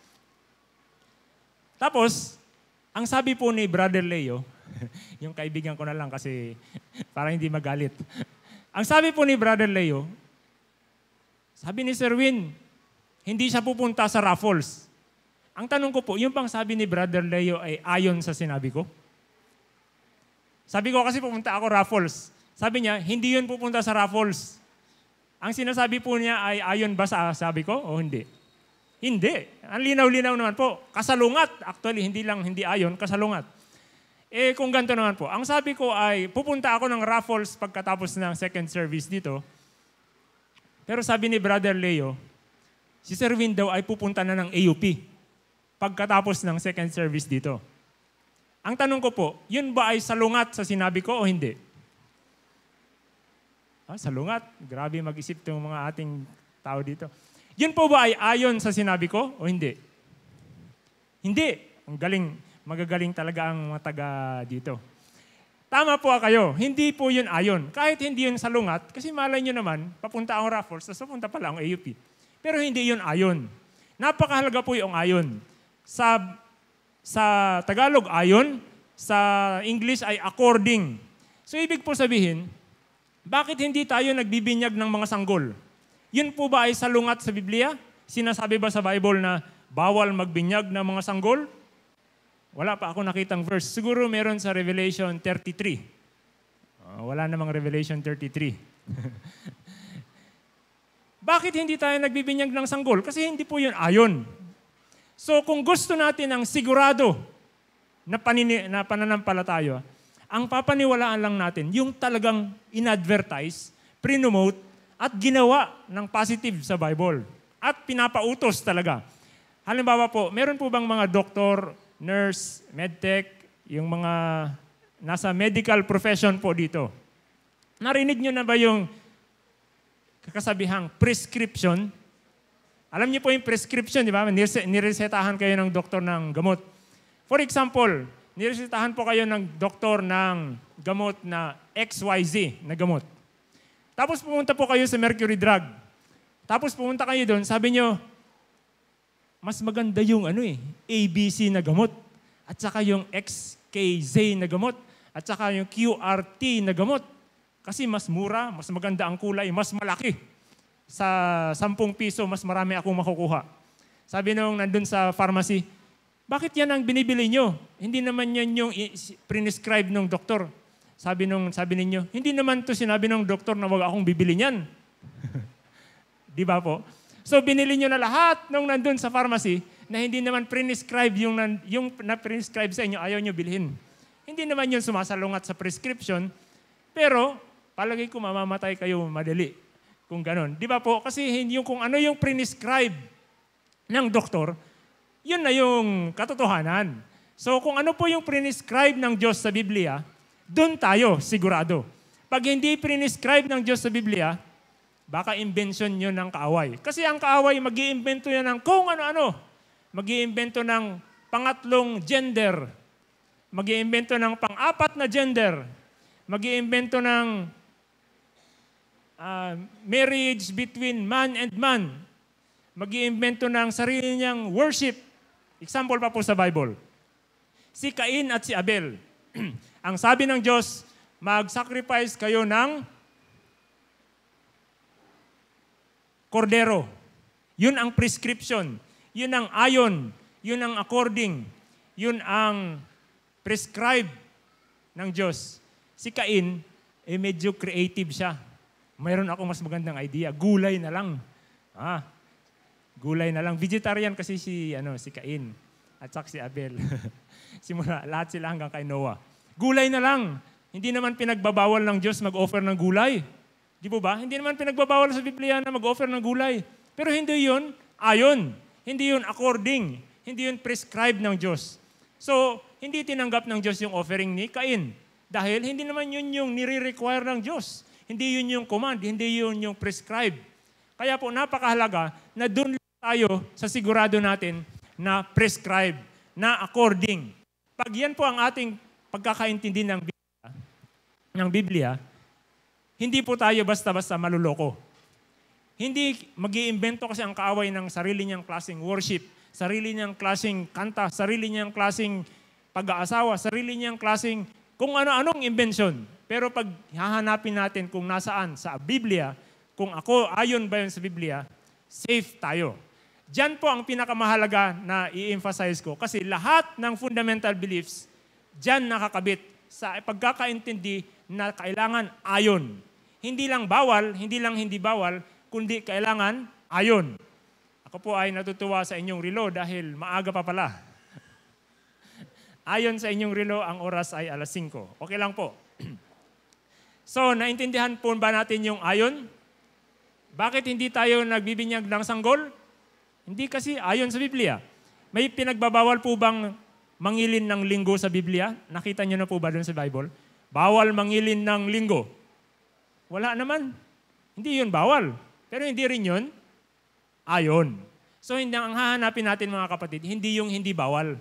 S3: Tapos, ang sabi po ni Brother Leo, yung kaibigan ko na lang kasi para hindi magalit. Ang sabi po ni Brother Leo, sabi ni Sir Win, hindi siya pupunta sa Raffles. Ang tanong ko po, yung pang sabi ni Brother Leo ay ayon sa sinabi ko? Sabi ko kasi pupunta ako Raffles. Sabi niya, hindi yun pupunta sa Raffles. Ang sinasabi po niya ay ayon ba sa sabi ko o hindi? Hindi. Ang linaw-linaw naman po. Kasalungat. Actually, hindi ayon, kasalungat. Kung ganito naman po, ang sabi ko ay pupunta ako ng Raffles pagkatapos ng second service dito. Pero sabi ni Brother Leo, si Sir Win daw ay pupunta na ng AUP pagkatapos ng second service dito. Ang tanong ko po, yun ba ay salungat sa sinabi ko o hindi? Salungat? Grabe mag-isip itong mga ating tao dito. Yun po ba ay ayon sa sinabi ko o hindi? Hindi. Ang galing, magagaling talaga ang mga taga dito. Tama po kayo, hindi po yun ayon. Kahit hindi yun salungat, kasi malay nyo naman, papunta ang Raffles, tapos papunta pala ang AUP. Pero hindi yun ayon. Napakahalaga po yung ayon. Sa Tagalog, ayon. Sa English ay according. So ibig po sabihin, bakit hindi tayo nagbibinyag ng mga sanggol? Yun po ba ay salungat sa Biblia? Sinasabi ba sa Bible na bawal magbinyag ng mga sanggol? Wala pa ako nakitang verse. Siguro meron sa Revelation 33. Wala namang Revelation 33. Bakit hindi tayo nagbibinyag ng sanggol? Kasi hindi po yun ayon. So kung gusto natin ang sigurado na pananampalataya, ang papaniwalaan lang natin, yung talagang in-advertise, pre-nomote, at ginawa ng positive sa Bible. At pinapautos talaga. Halimbawa po, meron po bang mga doktor, nurse, medtech, yung mga nasa medical profession po dito? Narinig nyo na ba yung kakasabihang prescription? Alam niyo po yung prescription, di ba? Niresetahan kayo ng doktor ng gamot. For example, niresetahan po kayo ng doktor ng gamot na XYZ na gamot. Tapos pumunta po kayo sa Mercury Drug. Tapos pumunta kayo doon, sabi nyo, mas maganda yung ABC na gamot. At saka yung XKZ na gamot. At saka yung QRT na gamot. Kasi mas mura, mas maganda ang kulay, mas malaki. Sa 10 piso, mas marami akong makukuha. Sabi nung nandun sa pharmacy, bakit yan ang binibili nyo? Hindi naman yan yung prescribe ng doktor. Sabi ninyo, hindi naman to sinabi ng doktor na wag akong bibili niyan. Di ba po? So binili nyo na lahat nung nandun sa pharmacy na hindi naman prescribe yung na-prescribe sa inyo, ayaw nyo bilhin. Hindi naman yun sumasalungat sa prescription, pero palagay ko mamamatay kayo madali. Kung ganon. Di ba po? Kasi yung kung ano yung prescribe ng doktor, yun na yung katotohanan. So kung ano po yung prescribe ng Diyos sa Biblia, doon tayo sigurado. Pag hindi prescribe ng Diyos sa Biblia, baka invention yun ng kaaway. Kasi ang kaaway, mag-iimbento yan ng kung ano-ano. Mag-iimbento ng pangatlong gender. Mag-iimbento ng pang-apat na gender. Mag-iimbento ng marriage between man and man. Mag-iimbento ng sarili niyang worship. Example pa po sa Bible. Si Cain at si Abel. Ang sabi ng Diyos, mag-sacrifice kayo ng kordero. Yun ang prescription. Yun ang ayon. Yun ang according. Yun ang prescribe ng Diyos. Si Cain, medyo creative siya. Mayroon akong mas magandang idea. Gulay na lang. Gulay na lang. Vegetarian kasi si Cain at saka si Abel. Simula, lahat sila hanggang kay Noah. Gulay na lang. Hindi naman pinagbabawal ng Diyos mag-offer ng gulay. Di po ba? Hindi naman pinagbabawal sa Biblia na mag-offer ng gulay. Pero hindi yun ayon. Hindi yun according. Hindi yun prescribed ng Diyos. So, hindi tinanggap ng Diyos yung offering ni Cain. Dahil hindi naman yun yung nire-require ng Diyos. Hindi yun yung command, hindi yun yung prescribe. Kaya po napakahalaga na doon tayo sa sigurado natin na prescribe, na according. Pag yan po ang ating pagkakaintindi ng Biblia, hindi po tayo basta-basta maluloko. Hindi mag-iimbento kasi ang kaaway ng sarili niyang klaseng worship, sarili niyang klaseng kanta, sarili niyang klaseng pag-aasawa, sarili niyang klaseng kung ano-anong invention. Pero pag hahanapin natin kung nasaan sa Biblia, kung ako ayon ba yun sa Biblia, safe tayo. Diyan po ang pinakamahalaga na i-emphasize ko. Kasi lahat ng fundamental beliefs, diyan nakakabit sa pagkakaintindi na kailangan ayon. Hindi lang bawal, hindi lang hindi bawal, kundi kailangan ayon. Ako po ay natutuwa sa inyong relo dahil maaga pa pala. Ayon sa inyong relo, ang oras ay 5:00. Okay lang po. So, naintindihan po ba natin yung ayon? Bakit hindi tayo nagbibinyag ng sanggol? Hindi kasi ayon sa Biblia. May pinagbabawal po bang mangilin ng linggo sa Biblia? Nakita niyo na po ba doon sa Bible? Bawal mangilin ng linggo. Wala naman. Hindi yun bawal. Pero hindi rin yun ayon. So hindi ang hahanapin natin mga kapatid, hindi yung hindi bawal.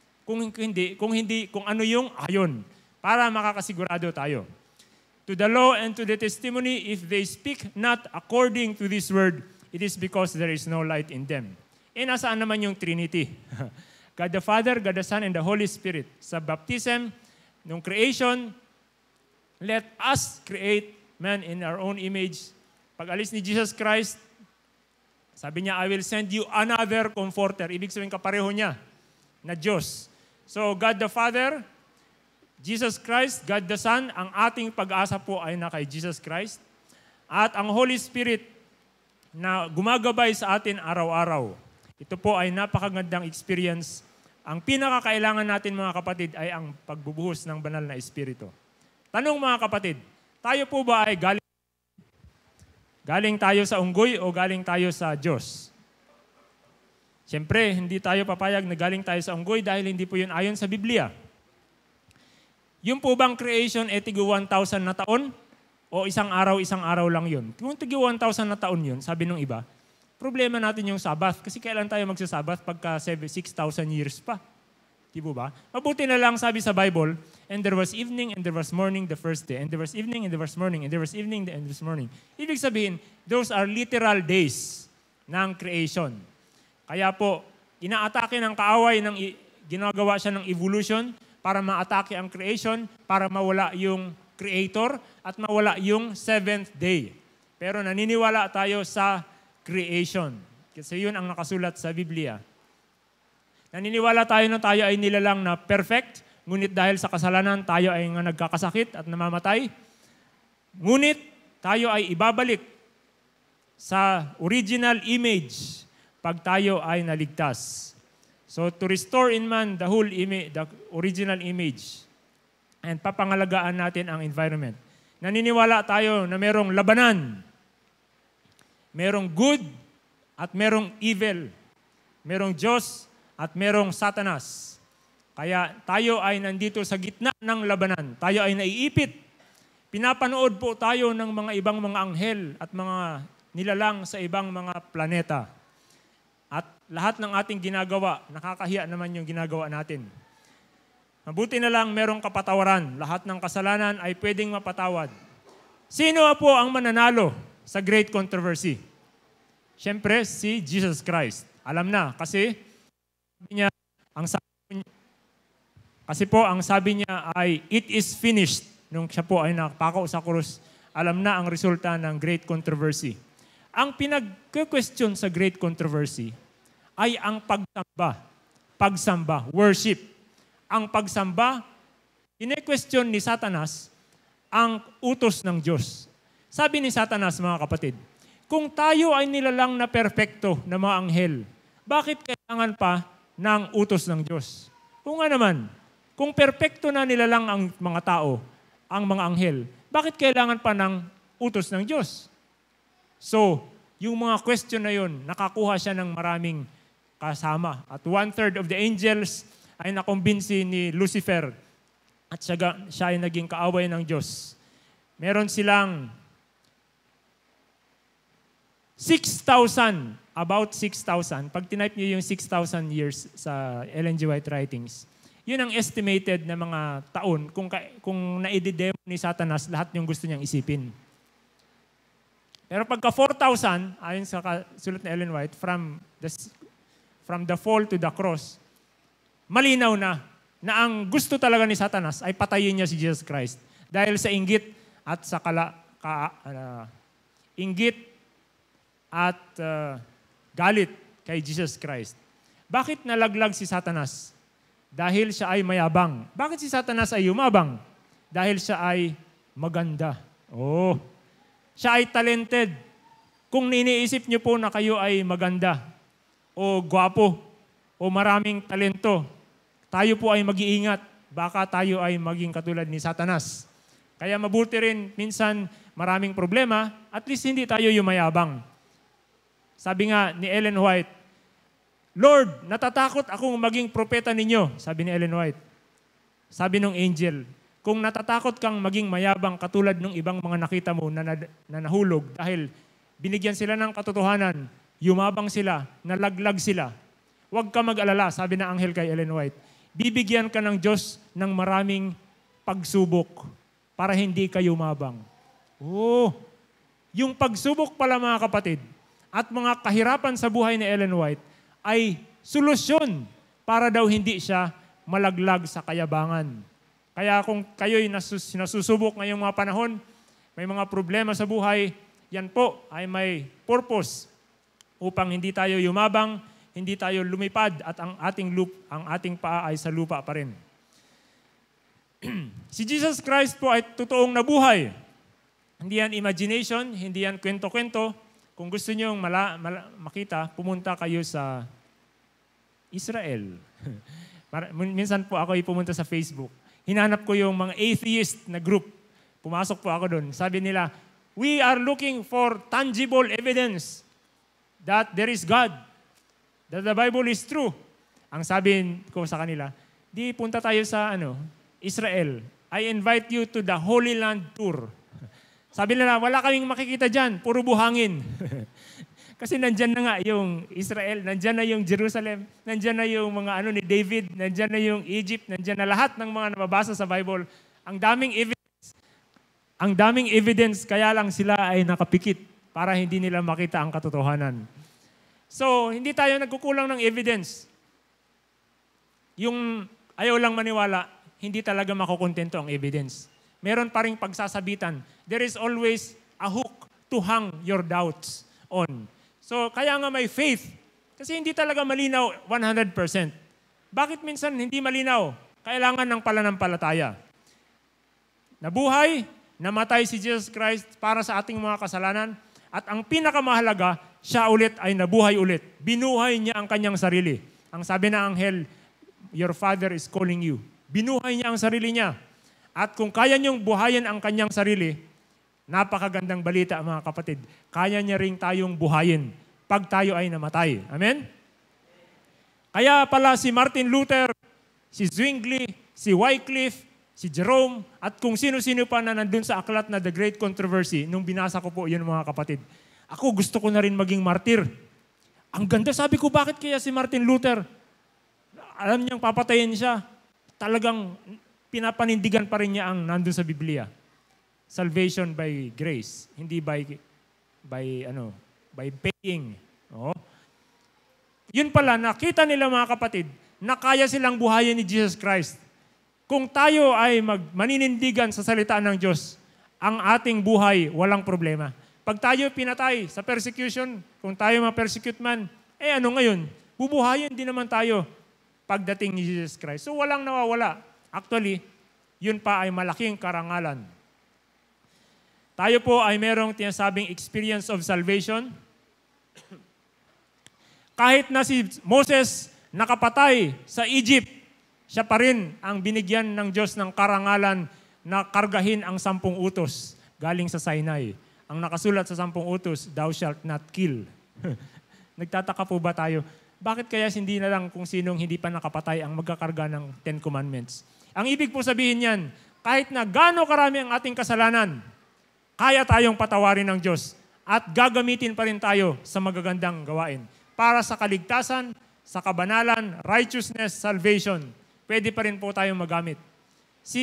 S3: Kung ano yung ayon, para makakasigurado tayo. To the law and to the testimony, if they speak not according to this word, it is because there is no light in them. E nasaan naman yung Trinity? God the Father, God the Son, and the Holy Spirit. Sa baptism, nung creation, let us create man in our own image. Pag alis ni Jesus Christ, sabi niya, I will send you another comforter. Ibig sabihin kapareho niya na Diyos. So God the Father, Jesus Christ, God the Son, ang ating pag-asa po ay na kay Jesus Christ. At ang Holy Spirit na gumagabay sa atin araw-araw. Ito po ay napakagandang experience. Ang pinakakailangan natin mga kapatid ay ang pagbubuhos ng banal na Espiritu. Tanong mga kapatid, tayo po ba ay galing tayo sa unggoy o galing tayo sa Diyos? Siyempre, hindi tayo papayag na galing tayo sa unggoy dahil hindi po yun ayon sa Biblia. Yung po bang creation ay tigo 1,000 na taon? O isang araw lang yun? Kung tigo 1,000 na taon yun, sabi nung iba, problema natin yung Sabbath. Kasi kailan tayo magsasabath pagka 6,000 years pa? Di po ba? Mabuti na lang sabi sa Bible, and there was evening and there was morning the first day. And there was evening and there was morning and there was evening and there was morning. Ibig sabihin, those are literal days ng creation. Kaya po, inaatake ng kaaway, ginagawa siya ng evolution para maatake ang creation, para mawala yung creator at mawala yung seventh day. Pero naniniwala tayo sa creation. Kasi yun ang nakasulat sa Biblia. Naniniwala tayo na tayo ay nilalang na perfect, ngunit dahil sa kasalanan, tayo ay nga nagkakasakit at namamatay. Ngunit tayo ay ibabalik sa original image pag tayo ay naligtas. So to restore in man the whole image, the original image, and papangalagaan natin ang environment. Naniniwala tayo na merong labanan, merong good at merong evil, merong Diyos at merong Satanas. Kaya tayo ay nandito sa gitna ng labanan. Tayo ay naiipit. Pinapanood po tayo ng mga ibang mga anghel at mga nilalang sa ibang mga planeta. At lahat ng ating ginagawa, nakakahiya naman yung ginagawa natin. Mabuti na lang merong kapatawaran. Lahat ng kasalanan ay pwedeng mapatawad. Sino po ang mananalo sa great controversy? Siyempre, si Jesus Christ. Alam na, kasi ang sabi niya ay, it is finished. Nung siya po ay nakapako sa krus, alam na ang resulta ng great controversy. Ang pinag-question sa great controversy ay ang pagsamba, worship. Ang pagsamba, ine-question ni Satanas ang utos ng Diyos. Sabi ni Satanas, mga kapatid, kung tayo ay nilalang na perpekto na mga anghel, bakit kailangan pa ng utos ng Diyos? Kung nga naman, kung perpekto na nilalang ang mga tao, ang mga anghel, bakit kailangan pa ng utos ng Diyos? So, yung mga question na yun, nakakuha siya ng maraming kasama. At 1/3 of the angels ay nakumbinsi ni Lucifer at siya ay naging kaaway ng Diyos. Meron silang 6,000, about 6,000. Pag tinype niyo yung 6,000 years sa Ellen G. White writings, yun ang estimated na mga taon kung naididemo ni Satanas lahat yung gusto niyang isipin. Pero pagka 4,000, ayon sa sulat ni Ellen White, from the fall to the cross, malinaw na ang gusto talaga ni Satanas ay patayin niya si Jesus Christ. Dahil sa inggit at sa galit kay Jesus Christ. Bakit nalaglag si Satanas? Dahil siya ay mayabang. Bakit si Satanas ay yumabang? Dahil siya ay maganda. Siya ay talented. Kung iniisip niyo po na kayo ay maganda, o gwapo, o maraming talento, tayo po ay mag-iingat. Baka tayo ay maging katulad ni Satanas. Kaya mabuti rin, minsan maraming problema, at least hindi tayo yumayabang. Sabi nga ni Ellen White, Lord, natatakot akong maging propeta ninyo, sabi ni Ellen White. Sabi ng angel, kung natatakot kang maging mayabang katulad ng ibang mga nakita mo na nahulog dahil binigyan sila ng katotohanan, yumabang sila, nalaglag sila, huwag ka mag-alala, sabi ng anghel kay Ellen White. Bibigyan ka ng Diyos ng maraming pagsubok para hindi ka yumabang. Oh, yung pagsubok pala mga kapatid at mga kahirapan sa buhay ni Ellen White ay solusyon para daw hindi siya malaglag sa kayabangan. Kaya kung kayo'y nasusubok ngayong mga panahon, may mga problema sa buhay, yan po ay may purpose upang hindi tayo yumabang, hindi tayo lumipad at ang ating paa ay sa lupa pa rin. Si Jesus Christ po ay totoong nabuhay. Hindi yan imagination, hindi yan kwento-kwento. Kung gusto nyo makita, pumunta kayo sa Israel. Minsan po ako ay pumunta sa Facebook. Hinanap ko yung mga atheist na group. Pumasok po ako doon. Sabi nila, we are looking for tangible evidence that there is God, that the Bible is true. Ang sabi ko sa kanila, di punta tayo sa Israel. I invite you to the Holy Land tour. Sabi nila, wala kaming makikita dyan, puro buhangin. Kasi nandyan na nga yung Israel, nandyan na yung Jerusalem, nandyan na yung mga ni David, nandyan na yung Egypt, nandyan na lahat ng mga nababasa sa Bible. Ang daming evidence, kaya lang sila ay nakapikit para hindi nila makita ang katotohanan. So, hindi tayo nagkukulang ng evidence. Yung ayaw lang maniwala, hindi talaga makukontento ang evidence. Meron pa ring pagsasabitan. There is always a hook to hang your doubts on. So, kaya nga may faith. Kasi hindi talaga malinaw 100%. Bakit minsan hindi malinaw? Kailangan ng pananampalataya. Nabuhay, namatay si Jesus Christ para sa ating mga kasalanan. At ang pinakamahalaga, siya ulit ay nabuhay ulit. Binuhay niya ang kanyang sarili. Ang sabi ng anghel, your Father is calling you. Binuhay niya ang sarili niya. At kung kaya niyong buhayin ang kanyang sarili, napakagandang balita mga kapatid. Kaya niya ring tayong buhayin pag tayo ay namatay. Amen? Kaya pala si Martin Luther, si Zwingli, si Wycliffe, si Jerome, at kung sino-sino pa na nandun sa aklat na The Great Controversy, nung binasa ko po yun mga kapatid. Ako gusto ko na rin maging martir. Ang ganda, sabi ko, bakit kaya si Martin Luther? Alam niyang papatayin siya. Talagang pinapanindigan pa rin niya ang nandun sa Biblia. Salvation by grace, hindi by paying. Oh. Yun pala, nakita nila mga kapatid, na kaya silang buhayin ni Jesus Christ. Kung tayo ay maninindigan sa salita ng Diyos, ang ating buhay walang problema. Pag tayo pinatay sa persecution, kung tayo ma-persecute man, ano ngayon? Bubuhayin din naman tayo pagdating ni Jesus Christ. So walang nawawala. Actually, yun pa ay malaking karangalan. Tayo po ay merong tinasabing experience of salvation. Kahit na si Moses nakapatay sa Egypt, siya pa rin ang binigyan ng Diyos ng karangalan na kargahin ang 10 utos galing sa Sinai. Ang nakasulat sa 10 utos, thou shalt not kill. Nagtataka po ba tayo? Bakit kaya hindi na lang kung sinong hindi pa nakapatay ang magkakarga ng 10 Commandments? Ang ibig po sabihin yan, kahit na gaano karami ang ating kasalanan, kaya tayong patawarin ng Diyos at gagamitin pa rin tayo sa magagandang gawain. Para sa kaligtasan, sa kabanalan, righteousness, salvation, pwede pa rin po tayong magamit. Si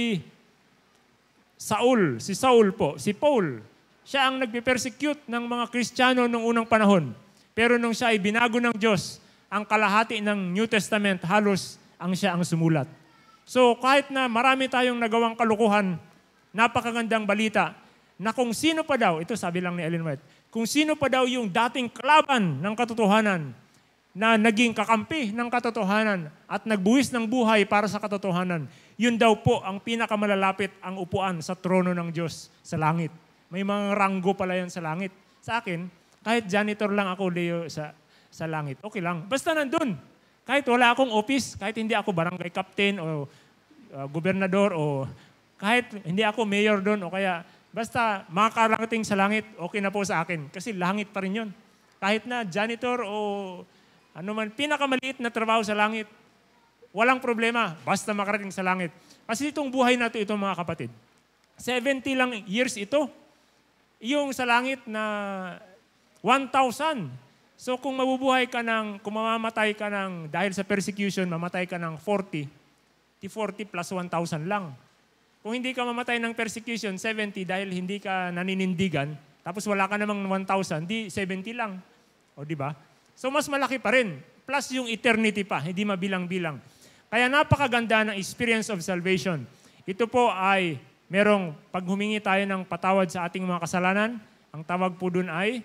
S3: Saul po, si Paul, siya ang nagpe-persecute ng mga Kristiyano noong unang panahon. Pero nung siya ay binago ng Diyos, ang kalahati ng New Testament, halos siya ang sumulat. So kahit na marami tayong nagawang kalukuhan, napakagandang balita, na kung sino pa daw, ito sabi lang ni Ellen White, kung sino pa daw yung dating kalaban ng katotohanan na naging kakampi ng katotohanan at nagbuwis ng buhay para sa katotohanan, yun daw po ang pinakamalalapit ang upuan sa trono ng Diyos sa langit. May mga ranggo pala yan sa langit. Sa akin, kahit janitor lang ako, Leo, sa langit, okay lang. Basta nandun. Kahit wala akong office, kahit hindi ako barangay captain o gobernador o kahit hindi ako mayor doon o kaya basta makakarating sa langit, okay na po sa akin. Kasi langit pa rin yun. Kahit na janitor o ano man, pinakamaliit na trabaho sa langit, walang problema, basta makarating sa langit. Kasi itong buhay natin, itong mga kapatid, 70 lang years ito. Yung sa langit na 1,000. So kung mabubuhay ka kung mamamatay ka dahil sa persecution, mamatay ka ng 40, di 40 plus 1,000 lang. Kung hindi ka mamatay ng persecution, 70 dahil hindi ka naninindigan, tapos wala ka namang 1,000, di 70 lang. O di ba? So mas malaki pa rin. Plus yung eternity pa, hindi mabilang-bilang. Kaya napakaganda ng experience of salvation. Ito po ay merong pag humingi tayo ng patawad sa ating mga kasalanan, ang tawag po dun ay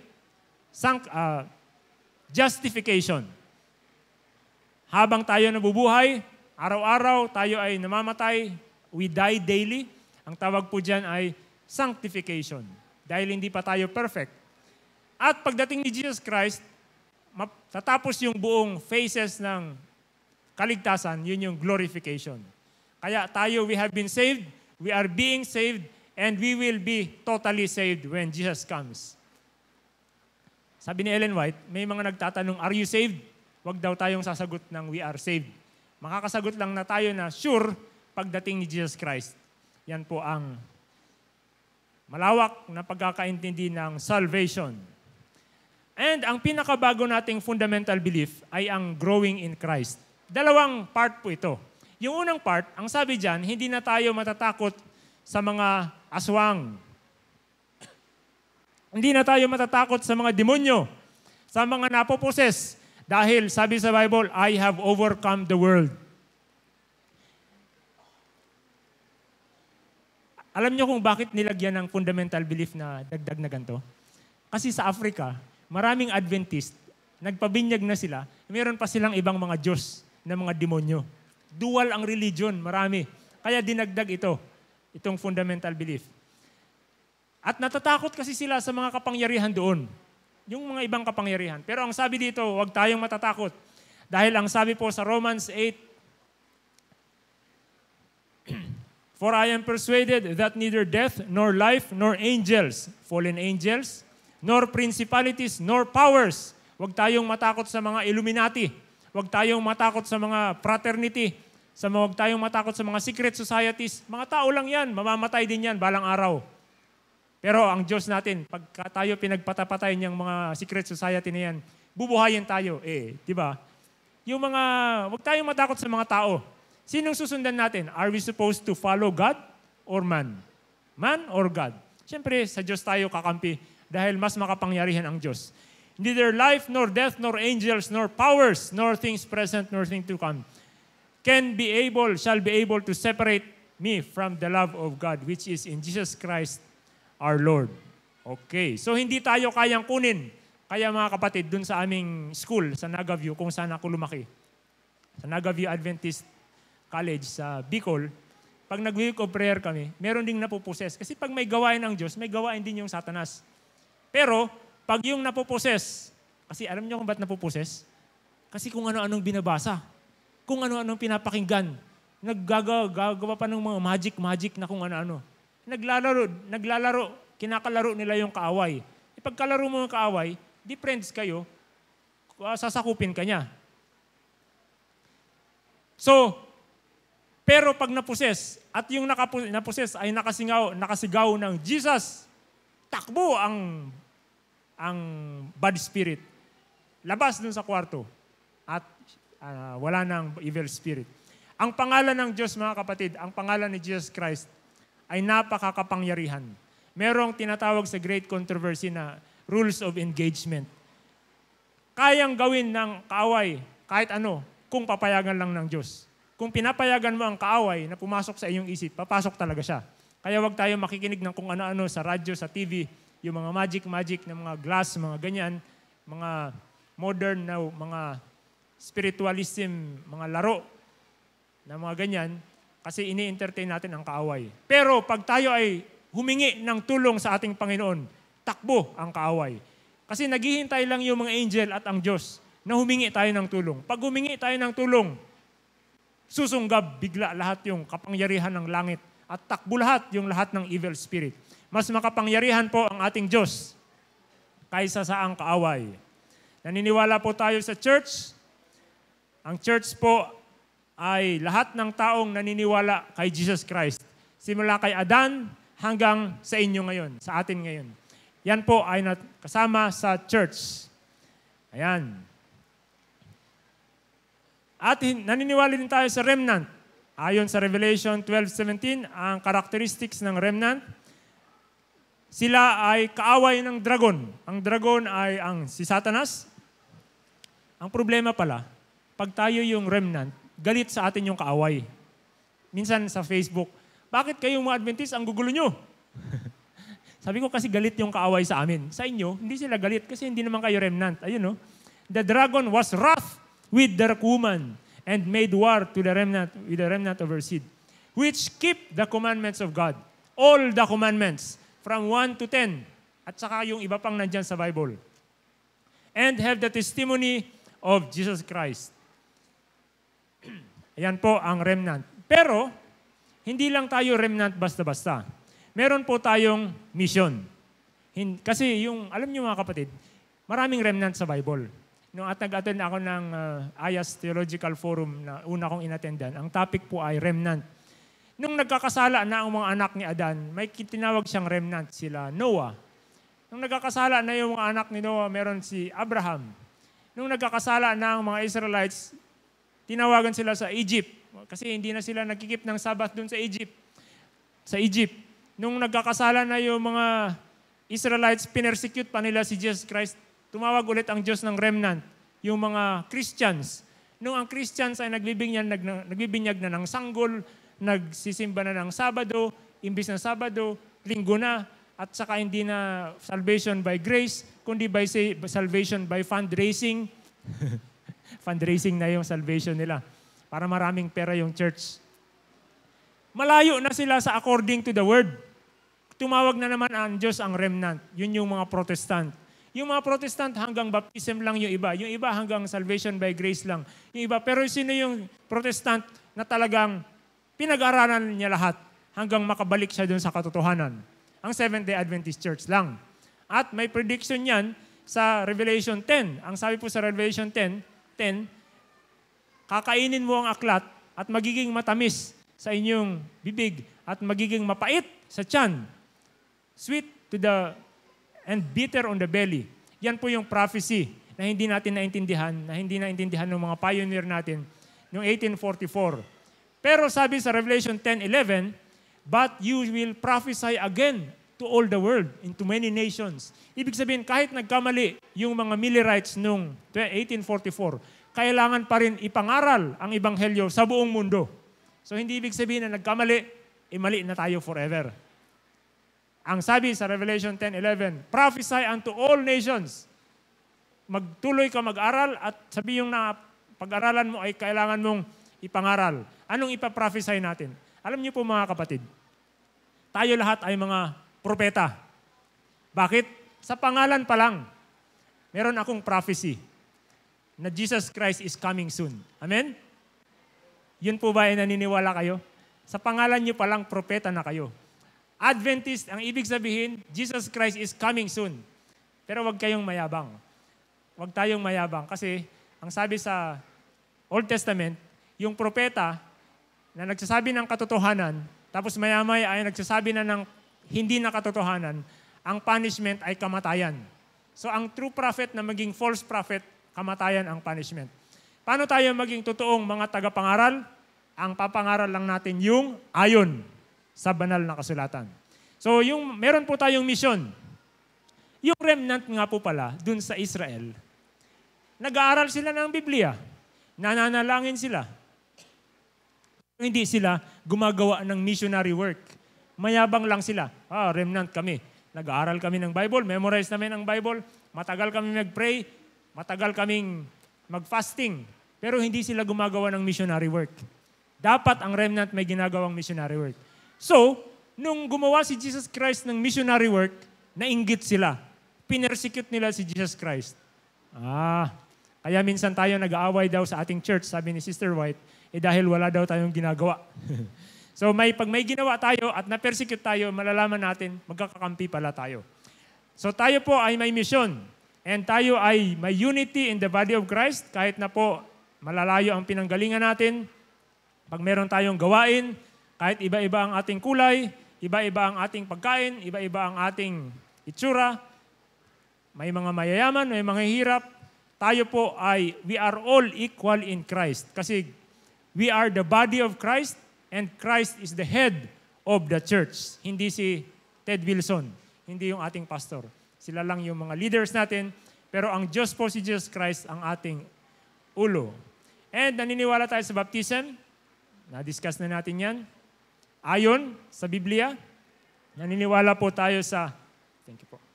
S3: justification. Habang tayo nabubuhay, araw-araw tayo ay namamatay, we die daily. Ang tawag po dyan ay sanctification. Dahil hindi pa tayo perfect. At pagdating ni Jesus Christ, tatapos yung buong phases ng kaligtasan, yun yung glorification. Kaya tayo, we have been saved, we are being saved, and we will be totally saved when Jesus comes. Sabi ni Ellen White, may mga nagtatanong, are you saved? Huwag daw tayong sasagot ng we are saved. Makakasagot lang na tayo na sure pagdating ni Jesus Christ. Yan po ang malawak na pagkakaintindi ng salvation. And ang pinakabago nating fundamental belief ay ang growing in Christ. Dalawang part po ito. Yung unang part, ang sabi dyan, hindi na tayo matatakot sa mga aswang. Hindi na tayo matatakot sa mga demonyo, sa mga napoposes. Dahil sabi sa Bible, I have overcome the world. Alam niyo kung bakit nilagyan ng fundamental belief na dagdag na ganito? Kasi sa Africa, maraming Adventist, nagpabinyag na sila, meron pa silang ibang mga Diyos na mga demonyo. Dual ang religion, marami. Kaya dinagdag itong fundamental belief. At natatakot kasi sila sa mga kapangyarihan doon. Yung mga ibang kapangyarihan. Pero ang sabi dito, huwag tayong matatakot. Dahil ang sabi po sa Romans 8, For I am persuaded that neither death, nor life, nor angels, fallen angels, nor principalities, nor powers. Huwag tayong matakot sa mga Illuminati. Huwag tayong matakot sa mga fraternity. Huwag tayong matakot sa mga secret societies. Mga tao lang yan. Mamamatay din yan balang araw. Pero ang Diyos natin, pagka tayo pinagpatapatay niyang mga secret society na yan, bubuhayin tayo. Di ba? Huwag tayong matakot sa mga tao. Sinong susundan natin? Are we supposed to follow God or man? Man or God? Siyempre, sa Diyos tayo kakampi dahil mas makapangyarihan ang Diyos. Neither life, nor death, nor angels, nor powers, nor things present, nor things to come shall be able to separate me from the love of God, which is in Jesus Christ our Lord. Okay. So, hindi tayo kayang kunin. Kaya mga kapatid, dun sa aming school, sa Nagaview, kung saan ako lumaki, sa Nagaview Adventist College sa Bicol, pag nag-week of prayer kami, meron ding napuposes. Kasi pag may gawain ng Diyos, may gawain din yung Satanas. Pero, pag yung napuposes, kasi alam niyo kung ba't napuposes? Kasi kung ano-anong binabasa, kung ano-anong pinapakinggan, naggagawa pa ng mga magic na kung ano-ano. Naglalaro, kinakalaro nila yung kaaway. Pagkalaro mo yung kaaway, di friends kayo, sasakupin ka niya. So, pero pag naposes, at yung naposes ay nakasigaw ng Jesus, takbo ang bad spirit. Labas dun sa kwarto at wala nang evil spirit. Ang pangalan ng Diyos, mga kapatid, ang pangalan ni Jesus Christ ay napakakapangyarihan. Merong tinatawag sa great controversy na rules of engagement. Kayang gawin ng kaaway kahit ano kung papayagan lang ng Diyos. Kung pinapayagan mo ang kaaway na pumasok sa iyong isip, papasok talaga siya. Kaya wag tayo makikinig ng kung ano-ano sa radyo, sa TV, yung mga magic na mga glass, mga ganyan, mga modern na mga spiritualism, mga laro na mga ganyan, kasi ini-entertain natin ang kaaway. Pero pag tayo ay humingi ng tulong sa ating Panginoon, takbo ang kaaway. Kasi naghihintay lang yung mga angel at ang Diyos na humingi tayo ng tulong. Pag humingi tayo ng tulong, susunggab bigla lahat yung kapangyarihan ng langit at takbo lahat yung lahat ng evil spirit. Mas makapangyarihan po ang ating Diyos kaysa sa ang kaaway. Naniniwala po tayo sa church. Ang church po ay lahat ng taong naniniwala kay Jesus Christ. Simula kay Adan hanggang sa inyo ngayon, sa atin ngayon. Yan po ay kasama sa church. Ayan. At naniniwala din tayo sa remnant. Ayon sa Revelation 12:17, ang characteristics ng remnant, sila ay kaaway ng dragon. Ang dragon ay si Satanas. Ang problema pala, pag tayo yung remnant, galit sa atin yung kaaway. Minsan sa Facebook, bakit kayong mga Adventist ang gugulo nyo? Sabi ko kasi galit yung kaaway sa amin. Sa inyo, hindi sila galit kasi hindi naman kayo remnant. Ayun no? The dragon was wrath with the woman and made war to the remnant with the remnant of her seed, which keep the commandments of God. All the commandments from 1 to 10. At saka yung iba pang nandyan sa Bible. And have the testimony of Jesus Christ. Ayan po ang remnant. Pero, hindi lang tayo remnant basta-basta. Meron po tayong mission. Kasi alam niyo mga kapatid, maraming remnant sa Bible. Nung nag-attend ako ng Ayas Theological Forum na una kong inattendan, ang topic po ay remnant. Nung nagkakasala na ang mga anak ni Adan, may tinawag siyang remnant, sila Noah. Nung nagkakasala na yung mga anak ni Noah, meron si Abraham. Nung nagkakasala na ang mga Israelites, tinawagan sila sa Egypt. Kasi hindi na sila nagkikip ng Sabbath dun sa Egypt. Nung nagkakasala na yung mga Israelites, pinersecute pa nila si Jesus Christ. Tumawag ulit ang Diyos ng remnant, yung mga Christians. Nung ang Christians ay nagbibinyag na ng sanggol, nagsisimba na ng Sabado, imbis na Sabado, Linggo na, at saka hindi na salvation by grace, kundi by salvation by fundraising. Fundraising na yung salvation nila. Para maraming pera yung church. Malayo na sila sa according to the word. Tumawag na naman ang Diyos ang remnant. Yun yung mga Protestant. Yung mga Protestant hanggang baptism lang yung iba. Yung iba hanggang salvation by grace lang. Yung iba, pero sino yung Protestant na talagang pinag-aralan niya lahat hanggang makabalik siya dun sa katotohanan? Ang Seventh-day Adventist Church lang. At may prediction yan sa Revelation 10. Ang sabi po sa Revelation 10, kakainin mo ang aklat at magiging matamis sa inyong bibig at magiging mapait sa tiyan. Sweet to the and bitter on the belly. Yan po yung prophecy na hindi natin naintindihan ng mga pioneer natin noong 1844. Pero sabi sa Revelation 10:11, but you will prophesy again to all the world, into many nations. Ibig sabihin, kahit nagkamali yung mga Millerites noong 1844, kailangan pa rin ipangaral ang Ebanghelyo sa buong mundo. So hindi ibig sabihin na nagkamali, mali na tayo forever. Ang sabi sa Revelation 10:11, prophesy unto all nations. Magtuloy ka mag-aral at sabi yung na pag-aralan mo ay kailangan mong ipangaral. Anong ipaprophesy natin? Alam niyo po mga kapatid, tayo lahat ay mga propeta. Bakit? Sa pangalan pa lang, meron akong prophecy na Jesus Christ is coming soon. Amen? Yun po ba ay naniniwala kayo? Sa pangalan niyo pa lang, propeta na kayo. Adventist, ang ibig sabihin, Jesus Christ is coming soon. Pero wag kayong mayabang. Wag tayong mayabang kasi ang sabi sa Old Testament, yung propeta na nagsasabi ng katotohanan, tapos maya-maya ay nagsasabi na ng hindi na katotohanan, ang punishment ay kamatayan. So ang true prophet na maging false prophet, kamatayan ang punishment. Paano tayo maging totoong mga tagapangaral? Ang papangaral lang natin yung ayon sa banal na kasulatan. So meron po tayong mission. Yung remnant nga po pala, dun sa Israel, nag-aaral sila ng Biblia. Nananalangin sila. Hindi sila gumagawa ng missionary work. Mayabang lang sila. Remnant kami. Nag-aaral kami ng Bible, memorize namin ang Bible, matagal kami mag-pray, matagal kaming mag-fasting. Pero hindi sila gumagawa ng missionary work. Dapat ang remnant may ginagawang missionary work. So, nung gumawa si Jesus Christ ng missionary work, nainggit sila. Pinersecute nila si Jesus Christ. Kaya minsan tayo nag-aaway daw sa ating church, sabi ni Sister White, dahil wala daw tayong ginagawa. So pag may ginawa tayo at na-persecute tayo, malalaman natin, magkakakampi pala tayo. So tayo po ay may mission. And tayo ay may unity in the body of Christ kahit na po malalayo ang pinanggalingan natin. Pag meron tayong gawain, kahit iba-iba ang ating kulay, iba-iba ang ating pagkain, iba-iba ang ating itsura, may mga mayayaman, may mga hirap, tayo po ay, we are all equal in Christ. Kasi we are the body of Christ and Christ is the head of the church. Hindi si Ted Wilson, hindi yung ating pastor. Sila lang yung mga leaders natin, pero ang Diyos po si Jesus Christ ang ating ulo. And naniniwala tayo sa baptism, na-discuss na natin yan. Ayon sa Biblia, naniniwala po tayo sa, thank you po.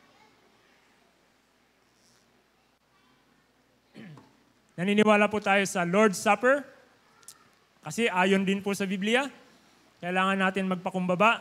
S3: Naniniwala po tayo sa Lord's Supper, kasi ayon din po sa Biblia, kailangan natin magpakumbaba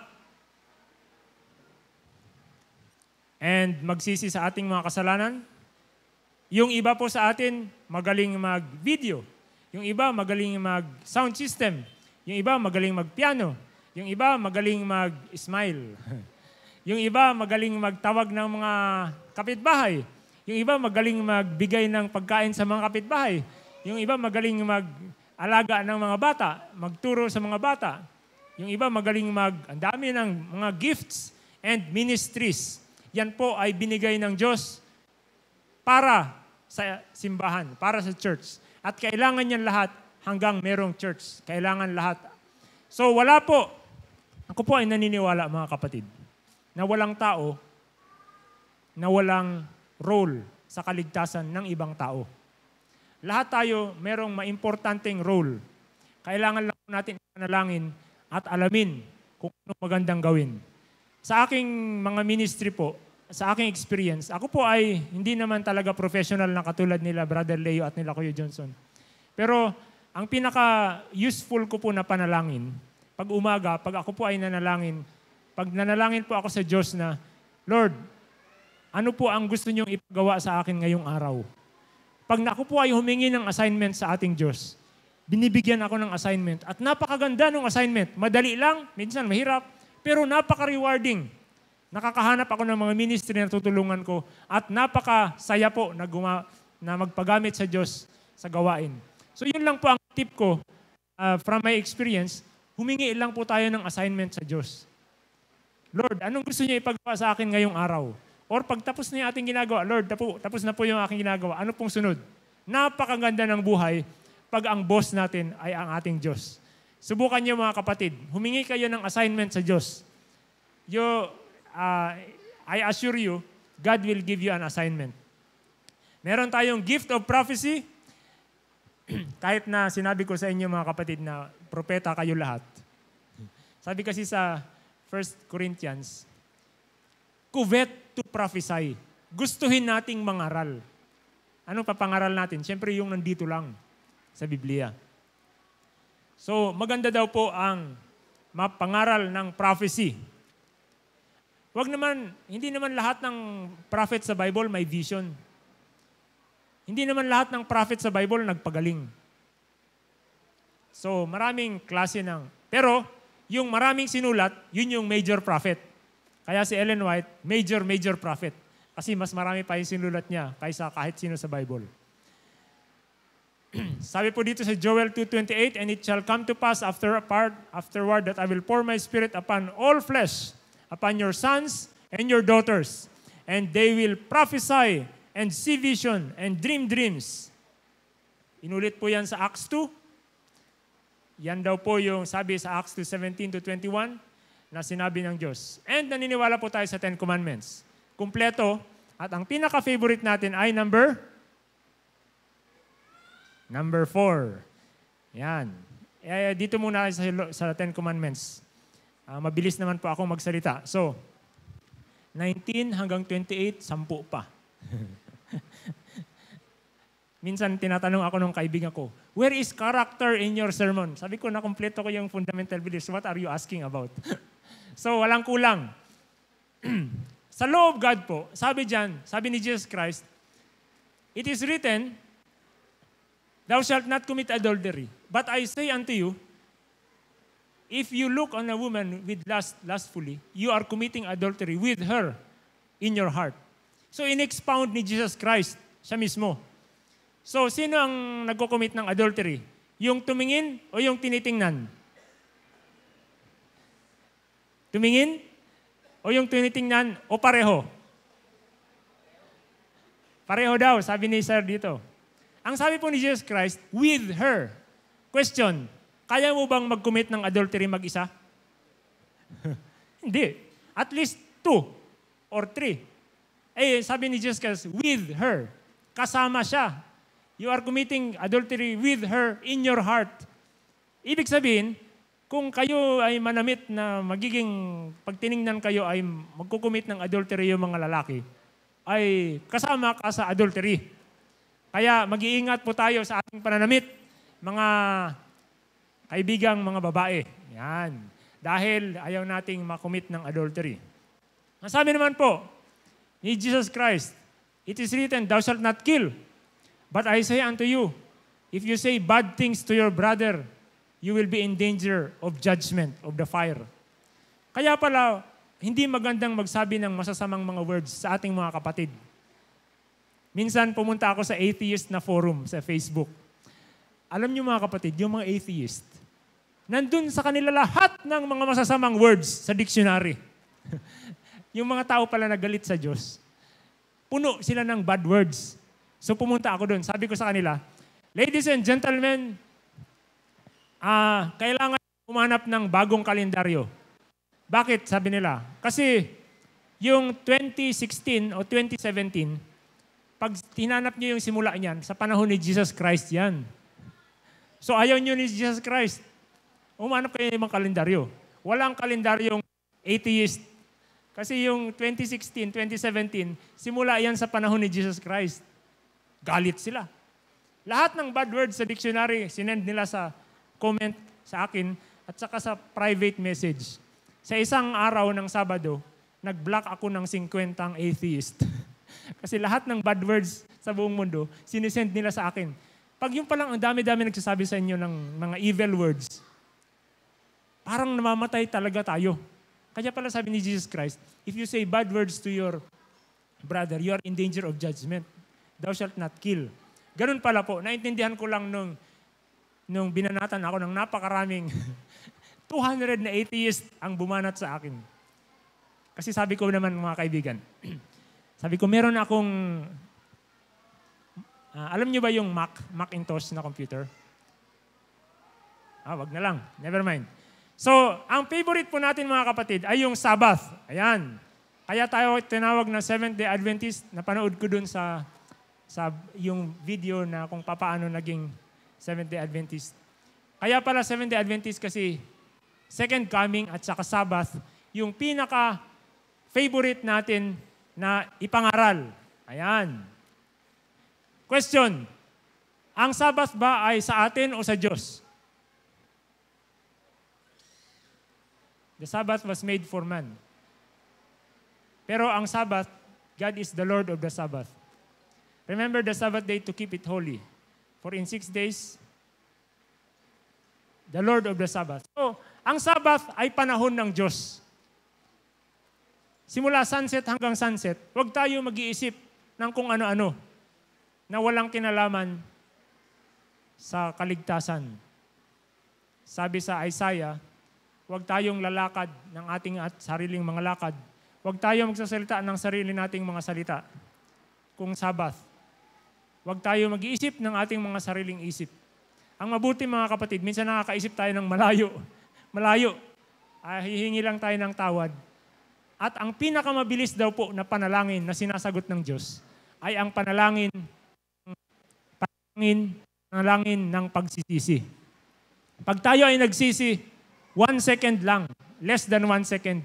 S3: and magsisi sa ating mga kasalanan. Yung iba po sa atin, magaling mag-video. Yung iba, magaling mag-sound system. Yung iba, magaling mag-piano. Yung iba, magaling mag-smile. Yung iba, magaling magtawag ng mga kapitbahay. Yung iba, magaling magbigay ng pagkain sa mga kapitbahay. Yung iba, magaling mag-alaga ng mga bata, magturo sa mga bata. Yung iba, magaling ang dami ng mga gifts and ministries. Yan po ay binigay ng Diyos para sa simbahan, para sa church. At kailangan yan lahat hanggang merong church. Kailangan lahat. So wala po. Ako po ay naniniwala, mga kapatid, na walang tao, na walang role sa kaligtasan ng ibang tao. Lahat tayo merong maimportanteng role. Kailangan lang natin panalangin at alamin kung ano magandang gawin. Sa aking mga ministry po, sa aking experience, ako po ay hindi naman talaga professional na katulad nila Brother Leo at nila Kuya Johnson. Pero ang pinaka-useful ko po na panalangin, pag umaga, pag ako po ay nanalangin, pag nanalangin po ako sa Diyos na, Lord, ano po ang gusto niyong ipagawa sa akin ngayong araw? Pag ako po ay humingi ng assignment sa ating Diyos, binibigyan ako ng assignment at napakaganda ng assignment. Madali lang, minsan mahirap, pero napaka-rewarding. Nakakahanap ako ng mga ministry na tutulungan ko at napakasaya po na magpagamit sa Diyos sa gawain. So yun lang po ang tip ko from my experience, humingi lang po tayo ng assignment sa Diyos. Lord, anong gusto niya ipagawa sa akin ngayong araw? Or pag tapos na yung ating ginagawa, Lord, tapos na po yung aking ginagawa, ano pong sunod? Napakaganda ng buhay pag ang boss natin ay ang ating Diyos. Subukan niyo mga kapatid, humingi kayo ng assignment sa Diyos. I assure you, God will give you an assignment. Meron tayong gift of prophecy. Kahit na sinabi ko sa inyo mga kapatid na propeta kayo lahat. Sabi kasi sa 1 Corinthians, covet to prophesy. Gustuhin nating mangaral. Anong papangaral natin? Siyempre yung nandito lang sa Biblia. So maganda daw po ang mapangaral ng prophecy. Hindi naman lahat ng prophet sa Bible may vision. Hindi naman lahat ng prophet sa Bible nagpagaling. So, maraming klase ng... Pero, yung maraming sinulat, yun yung major prophet. Kaya si Ellen White, major prophet. Kasi mas marami pa yung sinulat niya kaysa kahit sino sa Bible. Sabi po dito sa Joel 2:28, and it shall come to pass afterward that I will pour my spirit upon all flesh, upon your sons and your daughters, and they will prophesy and see vision and dream dreams. Inulit po yan sa Acts 2. Yan daw po yung sabi sa Acts 2:17-21 na sinabi ng Diyos. And naniniwala po tayo sa 10 Commandments. Kumpleto. At ang pinaka-favorite natin ay number 4. Yan. Dito muna sa 10 Commandments. Mabilis naman po ako magsalita. So, 19 hanggang 28, 10 pa. Minsan tinatanong ako ng kaibigan ko, where is character in your sermon? Sabi ko, nakompleto ko yung fundamental beliefs. What are you asking about? So, walang kulang. Sa law of God po, sabi ni Jesus Christ, it is written, thou shalt not commit adultery. But I say unto you, if you look on a woman with lustfully, you are committing adultery with her in your heart. So in-expound ni Jesus Christ, siya mismo. So sino ang nagko-commit ng adultery? Yung tumingin o yung tinitingnan? Tumingin o yung tinitingnan o pareho? Pareho daw, sabi ni Sir dito. Ang sabi po ni Jesus Christ, with her. Question, kaya mo bang mag-commit ng adultery mag-isa? Hindi. At least 2 or 3. Sabi ni Jesus Christ, with her. Kasama siya. You are committing adultery with her in your heart. Ibig sabihin, kung kayo ay manamit na magiging, pag tiningnan kayo ay magkukumit ng adultery yung mga lalaki, ay kasama ka sa adultery. Kaya mag-iingat po tayo sa ating pananamit, mga kaibigang mga babae. Yan. Dahil ayaw nating makumit ng adultery. Ang sabi naman po ni Jesus Christ, it is written, thou shalt not kill. But I say unto you, if you say bad things to your brother, you will be in danger of judgment of the fire. Kaya pala, hindi magandang magsabi ng masasamang mga words sa ating mga kapatid. Minsan pumunta ako sa atheist na forum sa Facebook. Alam niyo mga kapatid, yung mga atheist, nandun sa kanila lahat ng mga masasamang words sa dictionary. Yung mga tao pala nagalit sa Diyos, puno sila ng bad words. So pumunta ako doon. Sabi ko sa kanila, ladies and gentlemen, kailangan umanap ng bagong kalendaryo. Bakit? Sabi nila. Kasi yung 2016 o 2017, pag tinanap niyo yung simula niyan, sa panahon ni Jesus Christ yan. So ayaw niyo ni Jesus Christ. Umanap kayo ng ibang kalendaryo. Walang kalendaryong atheist. Kasi yung 2016, 2017, simula yan sa panahon ni Jesus Christ. Galit sila. Lahat ng bad words sa dictionary, sinend nila sa comment sa akin at saka sa private message. Sa isang araw ng Sabado, nag-block ako ng 50 atheist. Kasi lahat ng bad words sa buong mundo, sinisend nila sa akin. Pag yung palang ang dami-dami nagsasabi sa inyo ng mga evil words, parang namamatay talaga tayo. Kaya pala sabi ni Jesus Christ, if you say bad words to your brother, you are in danger of judgment. Thou shalt not kill. Ganun pala po. Naintindihan ko lang nung binanatan ako ng napakaraming 200 na atheist ang bumanat sa akin. Kasi sabi ko naman mga kaibigan, sabi ko meron akong, alam niyo ba yung Macintosh na computer? Wag na lang. Never mind. So, ang favorite po natin mga kapatid ay yung Sabbath. Ayan. Kaya tayo tinawag na Seventh-day Adventist. Napanood ko dun sa yung video na kung paano naging Seventh-day Adventist. Kaya pala Seventh-day Adventist kasi second coming at saka Sabbath, yung pinaka-favorite natin na ipangaral. Ayan. Question, ang Sabbath ba ay sa atin o sa Diyos? The Sabbath was made for man. Pero ang Sabbath, God is the Lord of the Sabbath. Remember the Sabbath day to keep it holy. For in 6 days, the Lord of the Sabbath. So, ang Sabbath ay panahon ng Diyos. Simula sunset hanggang sunset, huwag tayo mag-iisip ng kung ano-ano na walang kinalaman sa kaligtasan. Sabi sa Isaiah, huwag tayong lalakad ng ating sariling mga lakad. Huwag tayong magsasalita ng sarili nating mga salita kung Sabbath. Huwag tayo mag-iisip ng ating mga sariling isip. Ang mabuti mga kapatid, minsan nakakaisip tayo ng malayo. Malayo. Hihingi lang tayo ng tawad. At ang pinakamabilis daw po na panalangin na sinasagot ng Diyos ay ang panalangin ng pagsisisi. Pag tayo ay nagsisi, 1 second lang, less than 1 second,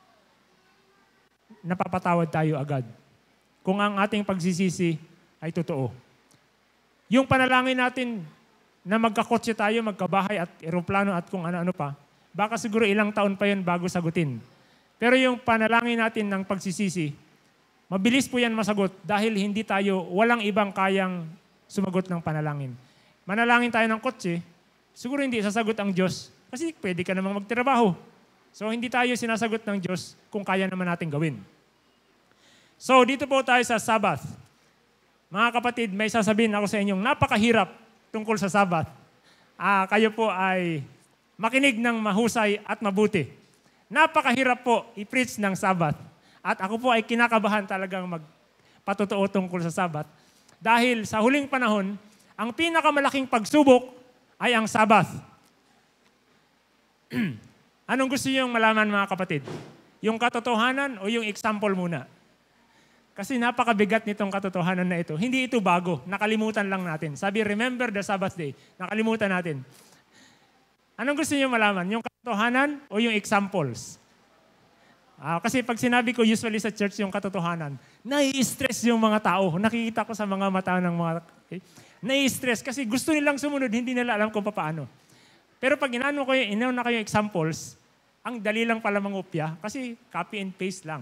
S3: napapatawad tayo agad. Kung ang ating pagsisisi ay totoo. Yung panalangin natin na magkakotse tayo, magkabahay at eroplano at kung ano-ano pa, baka siguro ilang taon pa yun bago sagutin. Pero yung panalangin natin ng pagsisisi, mabilis po yan masagot dahil walang ibang kayang sumagot ng panalangin. Manalangin tayo ng kotse, siguro hindi sasagot ang Diyos kasi pwede ka namang magtrabaho. So hindi tayo sinasagot ng Diyos kung kaya naman natin gawin. So, dito po tayo sa Sabbath. Mga kapatid, may sasabihin ako sa inyong napakahirap tungkol sa Sabbath. Kayo po ay makinig ng mahusay at mabuti. Napakahirap po i-preach ng Sabbath. At ako po ay kinakabahan talagang magpatotoo tungkol sa Sabbath. Dahil sa huling panahon, ang pinakamalaking pagsubok ay ang Sabbath. Anong gusto niyong malaman mga kapatid? Yung katotohanan o yung example muna? Kasi napakabigat nitong katotohanan na ito. Hindi ito bago. Nakalimutan lang natin. Sabi, remember the Sabbath day. Nakalimutan natin. Anong gusto niyo malaman? Yung katotohanan o yung examples? Kasi pag sinabi ko usually sa church yung katotohanan, nai-stress yung mga tao. Nakikita ko sa mga mata ng mga... Okay? Nai-stress kasi gusto nilang sumunod, hindi nila alam kung paano. Pero pag inaano na kayo examples, ang dali lang pala mangopya kasi copy and paste lang.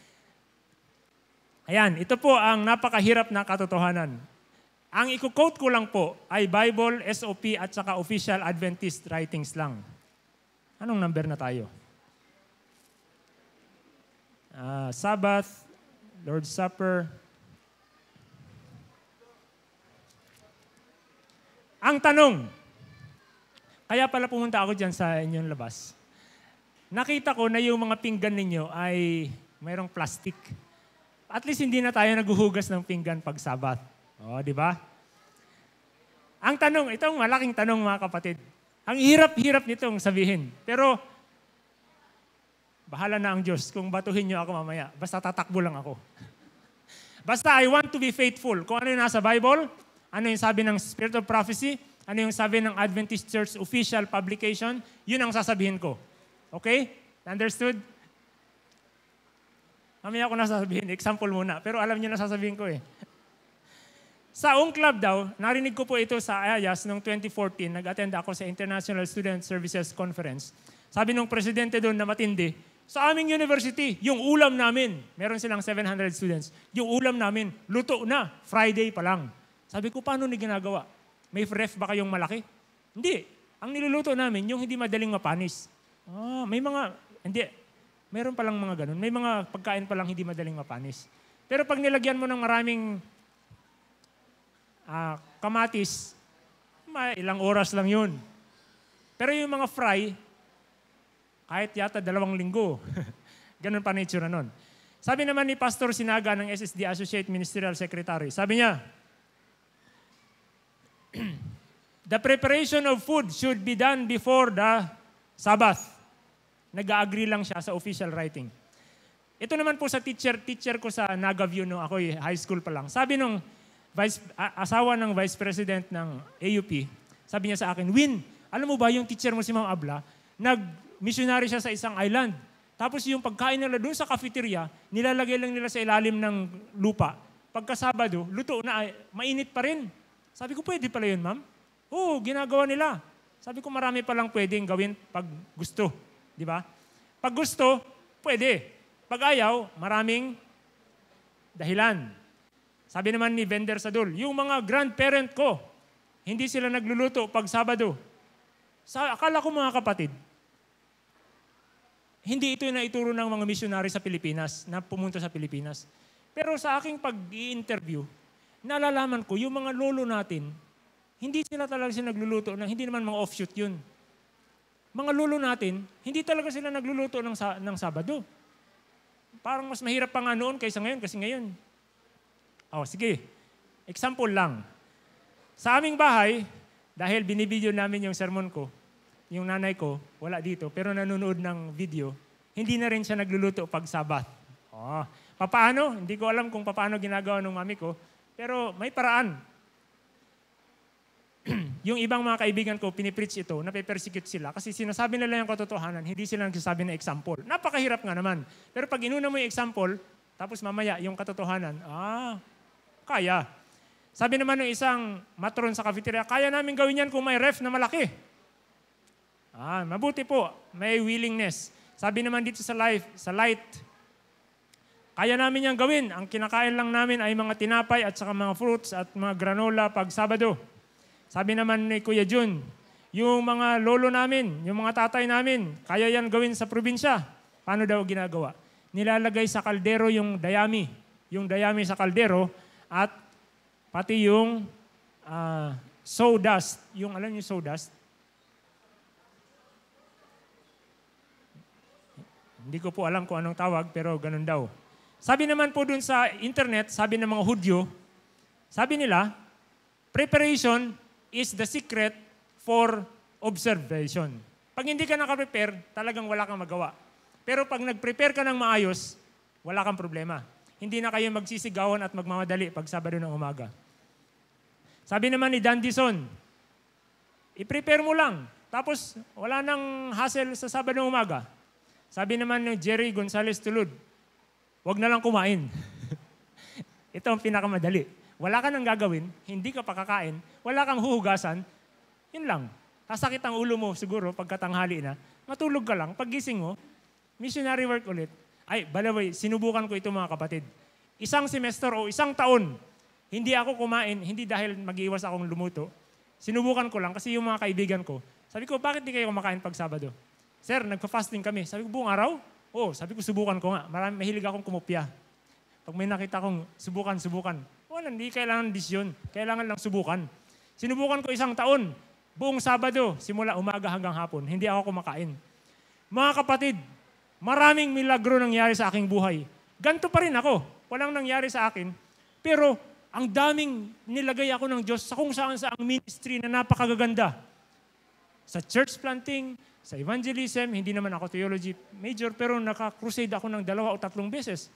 S3: Ayan, ito po ang napakahirap na katotohanan. Ang i-quote ko lang po ay Bible, SOP at saka Official Adventist Writings lang. Anong number na tayo? Sabbath, Lord's Supper. Ang tanong, kaya pala pumunta ako dyan sa inyong labas. Nakita ko na yung mga pinggan ninyo ay mayroong plastic. At least hindi na tayo naguhugas ng pinggan pag Sabbath. O, di ba? Ang tanong, itong malaking tanong mga kapatid. Ang hirap-hirap nitong sabihin. Pero, bahala na ang Diyos kung batuhin niyo ako mamaya. Basta tatakbo lang ako. Basta I want to be faithful. Kung ano yung nasa Bible, ano yung sabi ng Spirit of Prophecy, ano yung sabi ng Adventist Church official publication, yun ang sasabihin ko. Okay? Understood? Mamaya ko nasasabihin, example muna. Pero alam niyo na sasabihin ko eh. Sa club daw, narinig ko po ito sa IAS noong 2014, nag-attend ako sa International Student Services Conference. Sabi nung presidente doon na matindi, sa aming university, yung ulam namin, meron silang 700 students, yung ulam namin, luto na, Friday pa lang. Sabi ko, paano ni ginagawa? May ref ba kayong malaki? Hindi. Ang niluluto namin, yung hindi madaling mapanis. May mga, hindi. Meron palang mga ganun. May mga pagkain palang hindi madaling mapanis. Pero pag nilagyan mo ng maraming kamatis, ilang oras lang yun. Pero yung mga fry, kahit yata 2 linggo. Ganun pa nature nun. Sabi naman ni Pastor Sinaga ng SSD Associate Ministerial Secretary, sabi niya, the preparation of food should be done before the Sabbath. Nag-agree lang siya sa official writing. Ito naman po sa teacher ko sa Nagaview nung ako high school pa lang. Sabi nung asawa ng Vice President ng AUP, sabi niya sa akin, Win, alam mo ba yung teacher mo si Ma'am Abla, nag-missionary siya sa isang island. Tapos yung pagkain nila doon sa cafeteria, nilalagay lang nila sa ilalim ng lupa. Pagka Sabado, luto na, mainit pa rin. Sabi ko, pwede pala yun, ma'am? Oo, ginagawa nila. Sabi ko, marami palang pwedeng gawin pag gusto. Di ba? Pag gusto, pwede. Pag ayaw, maraming dahilan. Sabi naman ni Vender Sadul, yung mga grandparent ko, hindi sila nagluluto pag Sabado. Akala ko mga kapatid, hindi ito na ituro ng mga misyonary sa Pilipinas, na pumunta sa Pilipinas. Pero sa aking pag-i-interview, nalalaman ko, yung mga lolo natin, hindi sila talaga nagluluto, hindi naman mga offshoot yun. Mga lolo natin, hindi talaga sila nagluluto ng Sabado. Parang mas mahirap pa nga noon kaysa ngayon, kasi ngayon. Sige. Example lang. Sa aming bahay, dahil binibideo namin yung sermon ko, yung nanay ko, wala dito, pero nanonood ng video, hindi na rin siya nagluluto pag Sabat. Papaano? Hindi ko alam kung paano ginagawa ng mami ko, pero may paraan. Yung ibang mga kaibigan ko, pinipreach ito, nape-persecute sila kasi sinasabi nila yung katotohanan, hindi sila nagsasabi ng example. Napakahirap nga naman. Pero pag inuna mo yung example, tapos mamaya yung katotohanan, kaya. Sabi naman ng isang matron sa cafeteria, kaya namin gawin yan kung may ref na malaki. Mabuti po, may willingness. Sabi naman dito sa light, kaya namin yan gawin. Ang kinakain lang namin ay mga tinapay at saka mga fruits at mga granola pag Sabado. Sabi naman ni Kuya Jun, yung mga lolo namin, yung mga tatay namin, kaya yan gawin sa probinsya. Paano daw ginagawa? Nilalagay sa kaldero yung dayami. yung dayami sa kaldero, at pati yung sawdust. Yung, alam niyo sawdust? Hindi ko po alam kung anong tawag, pero ganun daw. Sabi naman po dun sa internet, sabi ng mga Hudyo, sabi nila, preparation is the secret for observation. Pag hindi ka nakaprepare, talagang wala kang magawa. Pero pag nag-prepare ka ng maayos, wala kang problema. Hindi na kayo magsisigawan at magmamadali pag Sabado ng umaga. Sabi naman ni Dandison, i-prepare mo lang. Tapos wala nang hassle sa Sabado ng umaga. Sabi naman ni Jerry Gonzalez Tulud, wag na lang kumain. Ito ang pinakamadali. Wala ka nang gagawin, hindi ka pakakain, wala kang huhugasan, yun lang. Sasakit ang ulo mo siguro pagkatanghali na, matulog ka lang, paggising mo, missionary work ulit. Ay, by the way, sinubukan ko ito mga kapatid. Isang semester o isang taon, hindi ako kumain, hindi dahil mag-iwas akong lumuto. Sinubukan ko lang kasi yung mga kaibigan ko, sabi ko, bakit di kayo kumakain pag Sabado? Sir, nagpa-fasting kami. Sabi ko, buong araw? Oo, sabi ko, subukan ko nga. Mahilig akong kumupya. Pag may nakita kong subukan. Wala, hindi kailangan desisyon. Kailangan lang subukan. Sinubukan ko isang taon. Buong Sabado, simula umaga hanggang hapon. Hindi ako kumakain. Mga kapatid, maraming milagro nangyari sa aking buhay. Ganto pa rin ako. Walang nangyari sa akin. Pero ang daming nilagay ako ng Diyos sa kung saan sa ang ministry na napakagaganda. Sa church planting, sa evangelism, hindi naman ako theology major, pero naka-crusade ako ng 2 o 3 beses.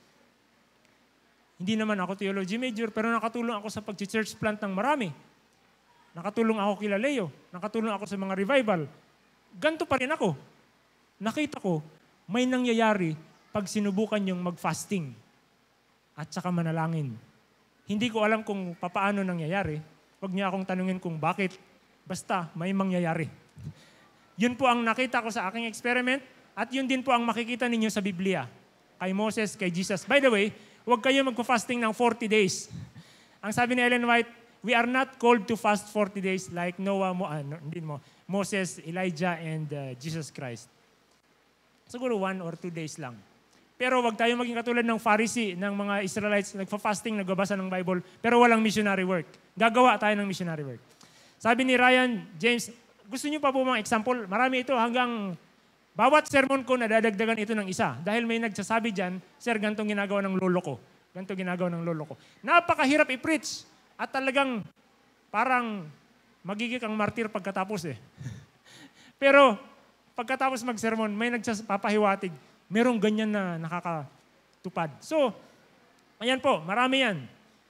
S3: Hindi naman ako theology major, pero nakatulong ako sa pag-church plant ng marami. Nakatulong ako kila Leo. Nakatulong ako sa mga revival. Ganto pa rin ako. Nakita ko, may nangyayari pag sinubukan yung mag-fasting at saka manalangin. Hindi ko alam kung papaano nangyayari. Huwag niya akong tanungin kung bakit. Basta, may mangyayari. Yun po ang nakita ko sa aking experiment at yun din po ang makikita ninyo sa Biblia. Kay Moses, kay Jesus. By the way, huwag kayo magpa-fasting ng 40 days. Ang sabi ni Ellen White, we are not called to fast 40 days like Noah, Moses, Elijah, and Jesus Christ. Siguro 1 or 2 days lang. Pero huwag tayo maging katulad ng Pharisee, ng mga Israelites, nagpa-fasting, nagbabasa ng Bible, pero walang missionary work. Gagawa tayo ng missionary work. Sabi ni Ryan James, gusto niyo pa po mga example? Marami ito hanggang bawat sermon ko nadadagdagan ito ng isa. Dahil may nagsasabi dyan, sir, gantong ginagawa ng lolo ko. Gantong ginagawa ng lolo ko. Napakahirap i-preach. At talagang parang magiging kang martir pagkatapos eh. Pero pagkatapos mag-sermon, may nagpapahiwatig. Merong ganyan na nakakatupad. So, ayan po, marami yan.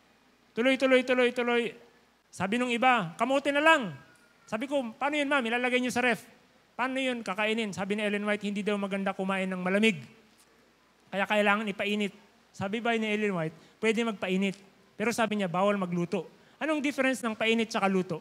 S3: Tuloy. Sabi nung iba, kamote na lang. Sabi ko, paano yun ma'am? Ilalagay niyo sa ref. Paano yun kakainin? Sabi ni Ellen White, hindi daw maganda kumain ng malamig. Kaya kailangan ipainit. Sabi ba ni Ellen White, pwede magpainit. Pero sabi niya, bawal magluto. Anong difference ng painit at luto?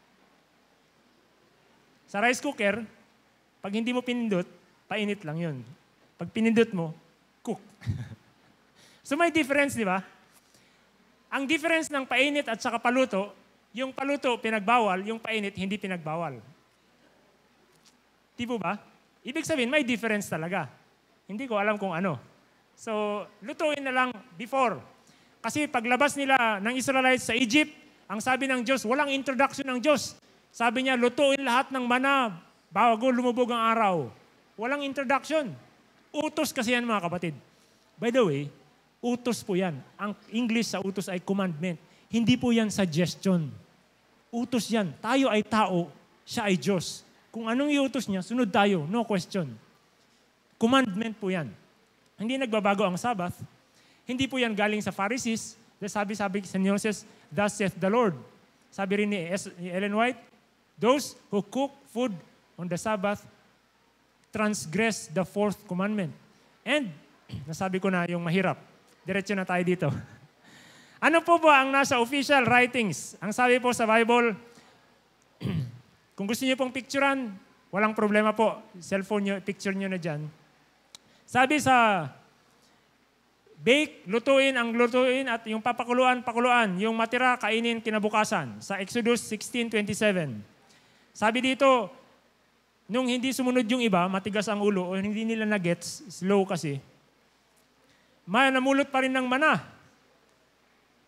S3: Sa rice cooker, pag hindi mo pinindot, painit lang yun. Pag pinindot mo, cook. So may difference, di ba? Ang difference ng painit at saka paluto, yung paluto pinagbawal, yung painit hindi pinagbawal. Di po ba? Ibig sabihin, may difference talaga. Hindi ko alam kung ano. So, lutuin na lang before. Kasi paglabas nila ng Israelites sa Egypt, ang sabi ng Diyos, walang introduction ng Diyos. Sabi niya, lutuin lahat ng mana bago lumubog ang araw. Walang introduction. Utos kasi yan mga kapatid. By the way, utos po yan. Ang English sa utos ay commandment. Hindi po yan suggestion. Utos yan. Tayo ay tao, siya ay Diyos. Kung anong iutos niya, sunod tayo. No question. Commandment po yan. Hindi nagbabago ang Sabbath. Hindi po yan galing sa Pharisees. Sabi sa Moses, thus saith the Lord. Sabi rin ni Ellen White, those who cook food on the Sabbath transgress the fourth commandment. And, nasabi ko na yung mahirap. Diretso na tayo dito. Ano po ba ang nasa official writings? Ang sabi po sa Bible, kung gusto niyo pong picturean, walang problema po. Cellphone niyo, picture niyo na dyan. Sabi sa bake, lutuin at yung pakuluan. Yung matira, kainin kinabukasan. Sa Exodus 16:27. Sabi dito, nung hindi sumunod yung iba, matigas ang ulo, o hindi nila na-gets, slow kasi, namulot pa rin ng mana.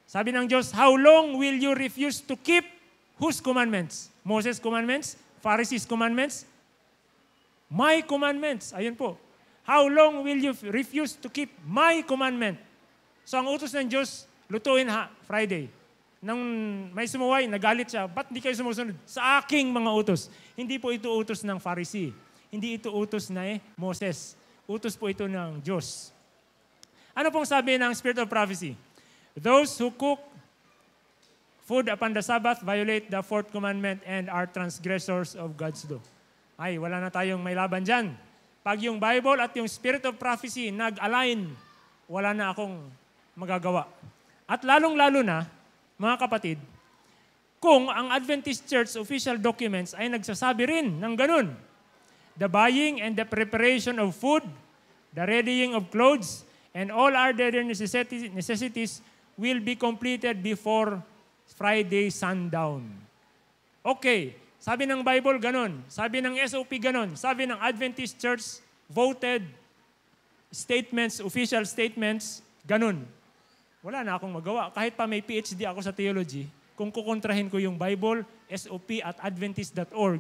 S3: Sabi ng Diyos, how long will you refuse to keep whose commandments? Moses' commandments? Pharisees' commandments? My commandments. Ayun po. How long will you refuse to keep my commandment? So ang utos ng Diyos, lutuin Friday. Nang may sumuway, nagalit siya, ba't di kayo sumusunod? Sa aking mga utos. Hindi po ito utos ng Pharisee. Hindi ito utos na Moses. Utos po ito ng Diyos. Ano pong sabi ng Spirit of Prophecy? Those who cook food upon the Sabbath violate the fourth commandment and are transgressors of God's law. Ay, wala na tayong may laban dyan. Pag yung Bible at yung Spirit of Prophecy nag-align, wala na akong magagawa. At lalong-lalo na, mga kapatid, kung ang Adventist Church official documents ay nagsasabi rin ng ganun, the buying and the preparation of food, the readying of clothes, and all other necessities will be completed before Friday sundown. Okay, sabi ng Bible ganun, sabi ng SOP ganun, sabi ng Adventist Church voted statements, official statements, ganun. Wala na akong magawa. Kahit pa may PhD ako sa theology, kung kukontrahin ko yung Bible, SOP at Adventist.org,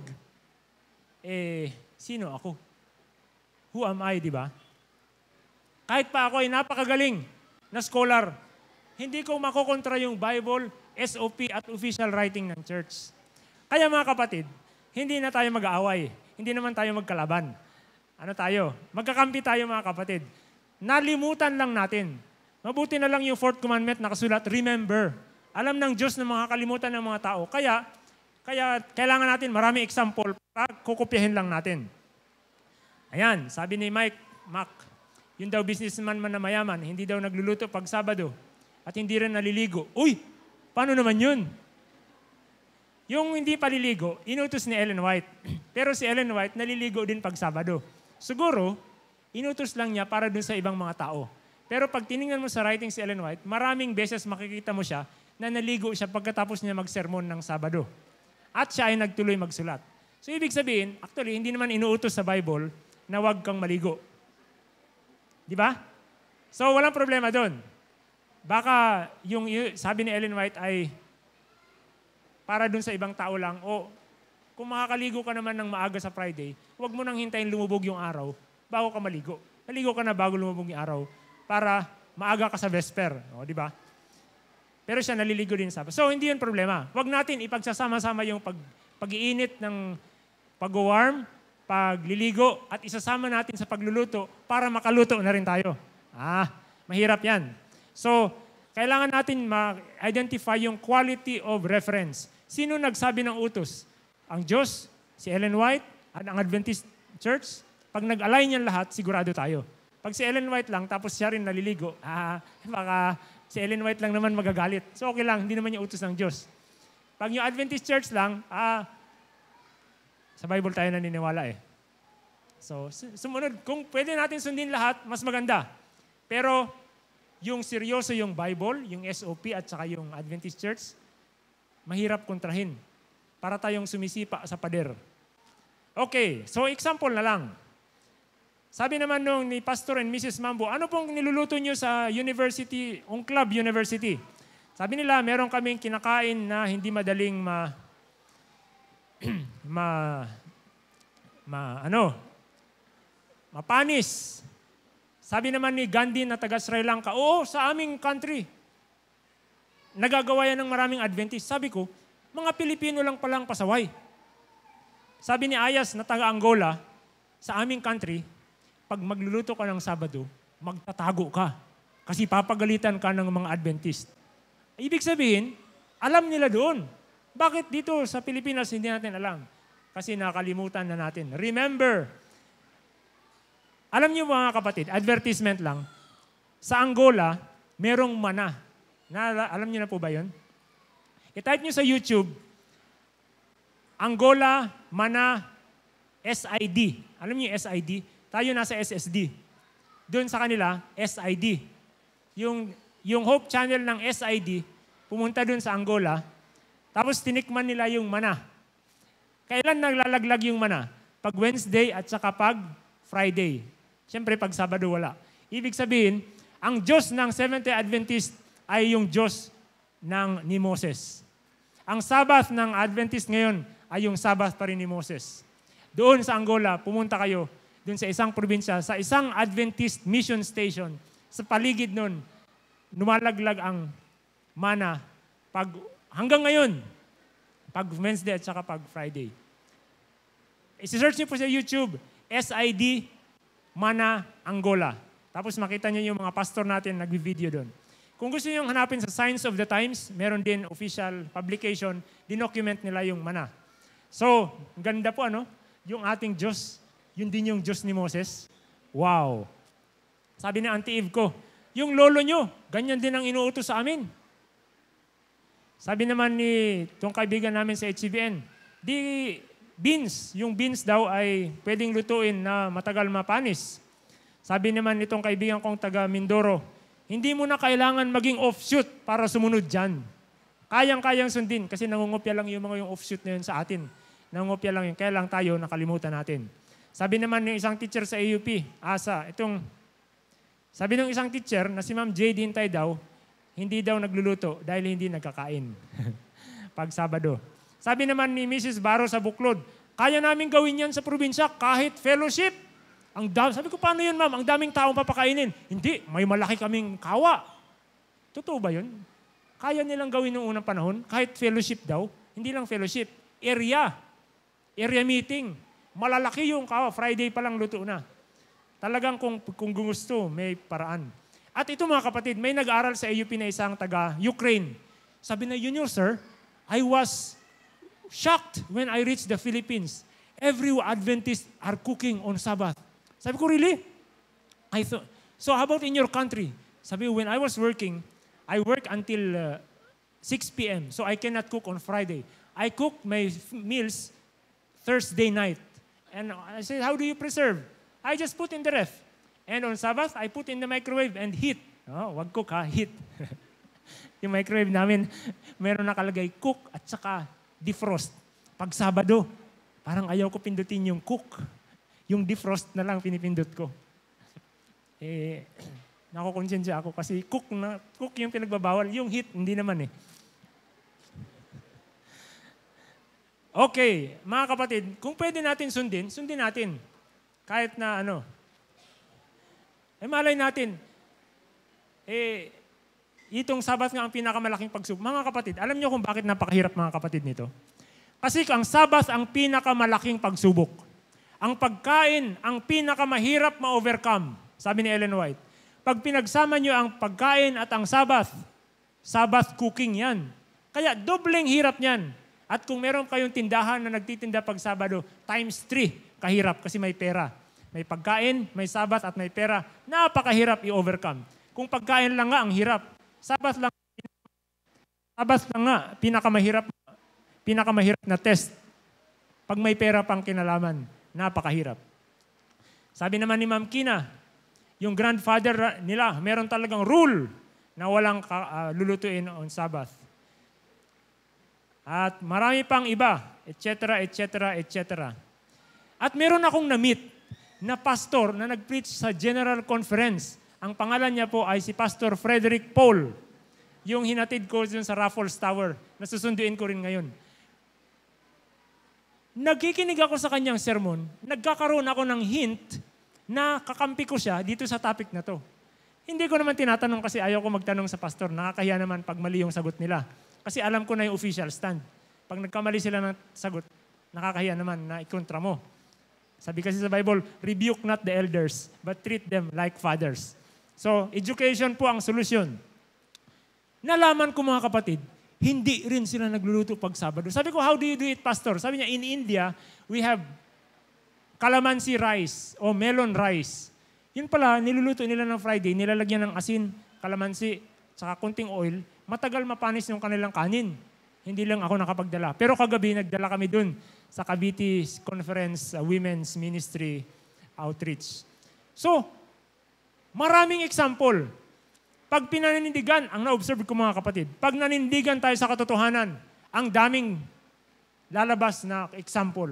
S3: sino ako? Who am I, di ba? Kahit pa ako ay napakagaling na scholar, hindi ko makokontra yung Bible, SOP at official writing ng church. Kaya mga kapatid, hindi na tayo mag-aaway. Hindi naman tayo magkalaban. Ano tayo? Magkakampi tayo mga kapatid. Nalimutan lang natin. Mabuti na lang yung fourth commandment nakasulat, remember. Alam ng Diyos na makakalimutan ng mga tao. Kaya kailangan natin maraming example para kukopyahin lang natin. Ayan, sabi ni Mac, yun daw businessman man na mayaman, hindi daw nagluluto pag Sabado at hindi rin naliligo. Uy, paano naman yun? Yung hindi paliligo, inutos ni Ellen White. Pero si Ellen White naliligo din pag Sabado. Siguro, inutos lang niya para dun sa ibang mga tao. Pero pag tiningnan mo sa writing si Ellen White, maraming beses makikita mo siya na naligo siya pagkatapos niya mag-sermon ng Sabado. At siya ay nagtuloy magsulat. So ibig sabihin, actually, hindi naman inuutos sa Bible na huwag kang maligo. Di ba? So walang problema doon. Baka yung sabi ni Ellen White ay para dun sa ibang tao lang, o kung makakaligo ka naman ng maaga sa Friday, huwag mo nang hintayin lumubog yung araw bago ka maligo. Maligo ka na bago lumubog yung araw para maaga ka sa Vesper. O, di ba? Pero siya naliligo din sa Sabado. So, hindi yun problema. Huwag natin ipagsasama-sama yung pag-iinit ng pag-warm, pagliligo, at isasama natin sa pagluluto para makaluto na rin tayo. Mahirap yan. So, kailangan natin ma-identify yung quality of reference. Sino nagsabi ng utos? Ang Diyos, si Ellen White, at ang Adventist Church. Pag nag-align yan lahat, sigurado tayo. Pag si Ellen White lang, tapos siya rin naliligo, baka si Ellen White lang naman magagalit. So okay lang, hindi naman yung utos ng Diyos. Pag yung Adventist Church lang, sa Bible tayo naniniwala eh. So, sumunod, kung pwede natin sundin lahat, mas maganda. Pero, yung seryoso yung Bible, yung SOP at saka yung Adventist Church, mahirap kontrahin para tayong sumisipa sa pader. Okay, so example na lang. Sabi naman nung ni Pastor and Mrs. Mambo, ano pong niluluto nyo sa university, club university? Sabi nila, meron kaming kinakain na hindi madaling mapanis. Sabi naman ni Gandhi na taga Sri Lanka, oo, sa aming country, nagagawa yan ng maraming Adventist. Sabi ko, mga Pilipino lang palang pasaway. Sabi ni Ayas na taga Angola, sa aming country, pag magluluto ka ng Sabado, magtatago ka. Kasi papagalitan ka ng mga Adventist. Ibig sabihin, alam nila doon. Bakit dito sa Pilipinas hindi natin alam? Kasi nakalimutan na natin. Remember, alam niyo mga kapatid, advertisement lang, sa Angola, merong mana. Alam niyo na po ba yun? I-type niyo sa YouTube, Angola, mana, SID. Alam niyo yung SID? Tayo nasa SSD. Doon sa kanila, SID. Yung Hope Channel ng SID, pumunta doon sa Angola, tapos tinikman nila yung mana. Kailan naglalaglag yung mana? Pag Wednesday at saka pag Friday. Siyempre, pag Sabado wala. Ibig sabihin, ang Diyos ng Seventh-day Adventist ay yung Diyos ni Moses. Ang Sabbath ng Adventist ngayon ay yung Sabbath pa rin ni Moses. Doon sa Angola, pumunta kayo doon sa isang probinsya, sa isang Adventist mission station. Sa paligid nun, lumalaglag ang mana hanggang ngayon, pag Wednesday at saka pag Friday. I-search niyo po sa YouTube, SID Mana Angola. Tapos makita niyo yung mga pastor natin nag-video doon. Kung gusto niyo hanapin sa Signs of the Times, meron din official publication, dinocument nila yung mana. So, ganda po yung ating Diyos, yun din yung Diyos ni Moses. Wow! Sabi ni Auntie Eve ko, yung lolo nyo, ganyan din ang inuutos sa amin. Sabi naman ni itong kaibigan namin sa HCBN, yung beans daw ay pwedeng lutuin na matagal mapanis. Sabi naman nitong kaibigan kong taga Mindoro, hindi mo na kailangan maging offshoot para sumunod dyan. Kayang-kayang sundin kasi nangungopya lang yung offshoot na yun sa atin. Nangungopya lang yun, kaya lang tayo nakalimutan natin. Sabi naman ng isang teacher sa AUP, sabi ng isang teacher na si Ma'am J. Dintay daw, hindi daw nagluluto dahil hindi nagkakain pag Sabado. Sabi naman ni Mrs. Baro sa Buklod, kaya namin gawin yan sa probinsya kahit fellowship. Sabi ko, paano yun ma'am? Ang daming taong papakainin. Hindi, may malaki kaming kawa. Totoo ba yun? Kaya nilang gawin noong unang panahon kahit fellowship daw. Hindi lang fellowship, area meeting. Malalaki yung kawa, Friday pa lang luto na. Talagang kung gusto, may paraan. At ito mga kapatid, may nag-aaral sa AUP na isang taga-Ukraine. Sabi na, sir, I was shocked when I reached the Philippines. Every Adventist are cooking on Sabbath. Sabi ko, really? So how about in your country? Sabi ko, when I was working, I work until 6 p.m. So I cannot cook on Friday. I cook my meals Thursday night. And I said, how do you preserve? I just put in the ref. And on Sabbath, I put in the microwave and heat. Wag cook heat. Yung microwave namin, meron nakalagay cook at saka defrost. Pag Sabado, parang ayaw ko pindutin yung cook. Yung defrost na lang pinipindot ko. Nakukonsensya ako kasi cook yung pinagbabawal. Yung heat, hindi naman Okay, mga kapatid, kung pwede natin sundin natin. Kahit na malay natin, itong Sabbath nga ang pinakamalaking pagsubok. Mga kapatid, alam niyo kung bakit napakahirap mga kapatid nito? Kasi ang Sabbath ang pinakamalaking pagsubok. Ang pagkain ang pinakamahirap ma-overcome, sabi ni Ellen White. Pag pinagsama niyo ang pagkain at ang Sabbath cooking yan. Kaya dobleng hirap niyan. At kung meron kayong tindahan na nagtitinda pag Sabado, times 3 kahirap kasi may pera. May pagkain, may Sabbath at may pera. Napakahirap i-overcome. Kung pagkain lang nga ang hirap, Sabbath lang nga pinakamahirap na test. Pag may pera pang kinalaman, napakahirap. Sabi naman ni Ma'am Kina, yung grandfather nila, meron talagang rule na walang lulutuin on Sabbath. At marami pang iba, etc., etc., etc. At meron akong na-meet na pastor na nag-preach sa General Conference. Ang pangalan niya po ay si Pastor Frederick Paul. Yung hinatid ko dun sa Raffles Tower. Nasusunduin ko rin ngayon. Nagkikinig ako sa kanyang sermon. Nagkakaroon ako ng hint na kakampi ko siya dito sa topic na to. Hindi ko naman tinatanong kasi ayaw ko magtanong sa pastor. Nakakahiya naman pag mali yung sagot nila. Kasi alam ko na yung official stand. Pag nagkamali sila ng sagot, nakakahiya naman na ikontra mo. Sabi kasi sa Bible, rebuke not the elders, but treat them like fathers. So, education po ang solusyon. Nalaman ko mga kapatid, hindi rin sila nagluluto pag Sabado. Sabi ko, how do you do it, Pastor? Sabi niya, in India, we have calamansi rice o melon rice. Yun pala, niluluto nila ng Friday, nilalagyan ng asin, calamansi, saka kunting oil, matagal mapanis yung kanilang kanin. Hindi lang ako nakapagdala. Pero kagabi, nagdala kami dun sa Cavite Conference Women's Ministry Outreach. So, maraming example. Pag pinanindigan, ang na-observe ko mga kapatid, pag nanindigan tayo sa katotohanan, ang daming lalabas na example.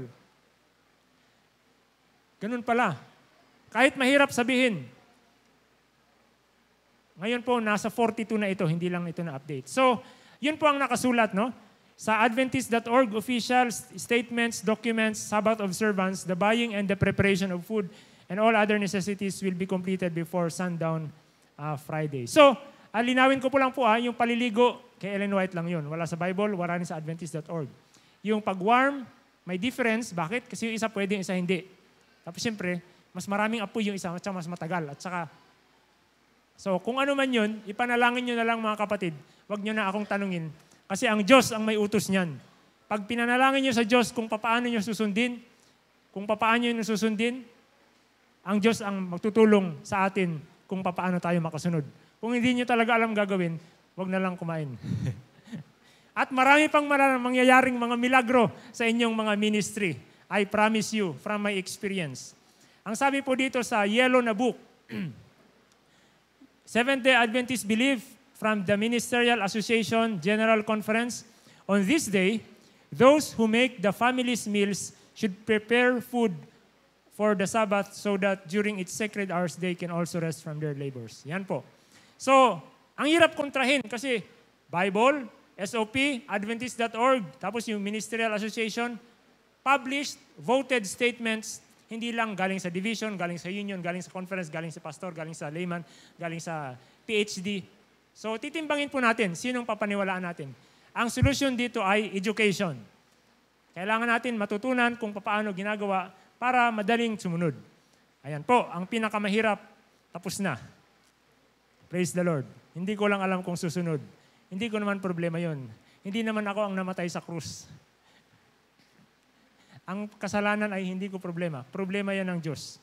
S3: Ganun pala. Kahit mahirap sabihin, ngayon po, nasa 42 na ito, hindi lang ito na-update. So, Yun po ang nakasulat, no? Sa Adventist.org, official statements, documents, Sabbath observance, the buying and the preparation of food, and all other necessities will be completed before sundown Friday. So, linawin ko po lang po yung paliligo, kay Ellen White lang yun. Wala sa Bible, wala rin sa Adventist.org. Yung pag-warm, may difference. Bakit? Kasi yung isa pwede, yung isa hindi. Tapos siyempre, mas maraming apoy yung isa, at saka mas matagal. At saka, so kung ano man yun, ipanalangin nyo na lang mga kapatid. Huwag nyo na akong tanungin. Kasi ang Diyos ang may utos niyan. Pag pinanalangin nyo sa Diyos kung paano nyo susundin, ang Diyos ang magtutulong sa atin kung paano tayo makasunod. Kung hindi nyo talaga alam gagawin, huwag na lang kumain. At marami pang mangyayaring mga milagro sa inyong mga ministry. I promise you from my experience. Ang sabi po dito sa yellow na book, Seventh-day Adventists believe from the Ministerial Association General Conference, on this day, those who make the family's meals should prepare food for the Sabbath so that during its sacred hours, they can also rest from their labors. Yan po. So, ang hirap kontrahin kasi Bible, SOP, Adventist.org, tapos yung Ministerial Association, published, voted statements, hindi lang galing sa division, galing sa union, galing sa conference, galing sa pastor, galing sa layman, galing sa PhD. So, titimbangin po natin, sinong papaniwalaan natin. Ang solusyon dito ay education. Kailangan natin matutunan kung paano ginagawa para madaling sumunod. Ayan po, ang pinakamahirap, tapos na. Praise the Lord. Hindi ko lang alam kung susunod. Hindi ko naman problema yon. Hindi naman ako ang namatay sa krus. Ang kasalanan ay hindi ko problema. Problema yan ng Diyos.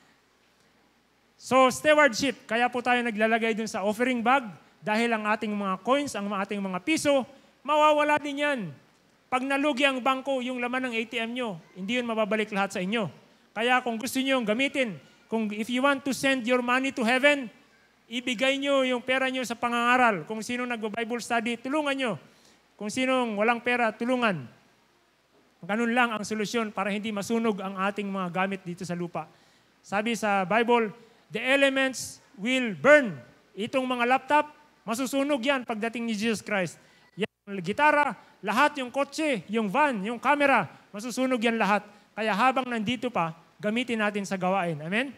S3: So, stewardship. Kaya po tayo naglalagay dun sa offering bag dahil ang ating mga coins, ang ating mga piso, mawawala din yan. Pag nalugi ang bangko, yung laman ng ATM nyo, hindi yun mababalik lahat sa inyo. Kaya kung gusto nyo gamitin, if you want to send your money to heaven, ibigay nyo yung pera nyo sa pangangaral. Kung sino nag-Bible study, tulungan nyo. Kung sinong walang pera, tulungan. Ganun lang ang solusyon para hindi masunog ang ating mga gamit dito sa lupa. Sabi sa Bible, the elements will burn. Itong mga laptop, masusunog yan pagdating ni Jesus Christ. Yung gitara, lahat yung kotse, yung van, yung camera, masusunog yan lahat. Kaya habang nandito pa, gamitin natin sa gawain. Amen?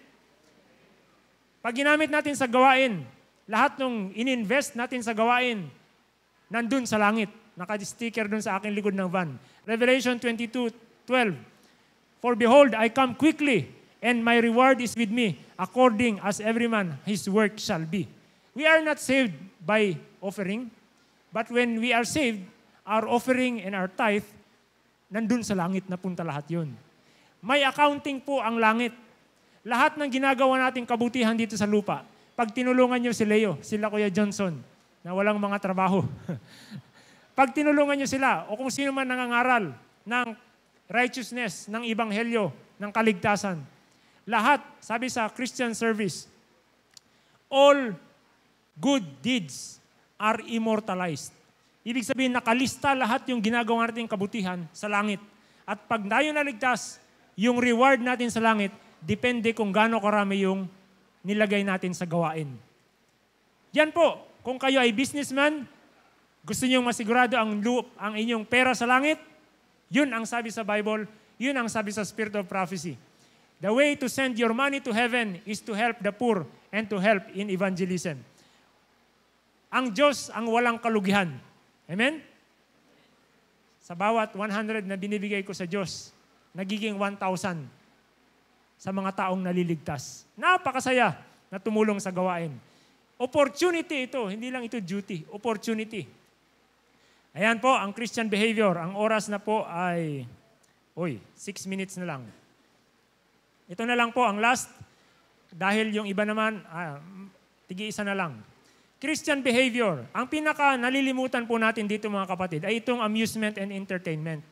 S3: Pag ginamit natin sa gawain, lahat ng ininvest natin sa gawain, nandun sa langit. Naka-sticker dun sa aking likod ng van. Revelation 22:12. For behold, I come quickly, and my reward is with me, according as every man his work shall be. We are not saved by offering, but when we are saved, our offering and our tithe, nandun sa langit na punta lahat yun. May accounting po ang langit. Lahat ng ginagawa nating kabutihan dito sa lupa, pag tinulungan nyo si Leo, sila Kuya Johnson, na walang mga trabaho, pag tinulungan nyo sila, o kung sino man nangangaral ng righteousness, ng ebanghelyo, ng kaligtasan, lahat, sabi sa Christian service, all good deeds are immortalized. Ibig sabihin, nakalista lahat yung ginagawa nating kabutihan sa langit. At pag tayo naligtas, yung reward natin sa langit, depende kung gaano karami yung nilagay natin sa gawain. Yan po, kung kayo ay businessman, gusto nyo masigurado ang inyong pera sa langit, yun ang sabi sa Bible, yun ang sabi sa Spirit of Prophecy. The way to send your money to heaven is to help the poor and to help in evangelism. Ang Diyos ang walang kalugihan. Amen? Sa bawat 100 na binibigay ko sa Diyos, nagiging 1,000 sa mga taong naliligtas. Napakasaya na tumulong sa gawain. Opportunity ito, hindi lang ito duty, opportunity. Ayan po, ang Christian behavior. Ang oras na po ay, 6 minutes na lang. Ito na lang po ang last, dahil yung iba naman, tigi-isa na lang. Christian behavior. Ang pinaka nalilimutan po natin dito mga kapatid ay itong amusement and entertainment.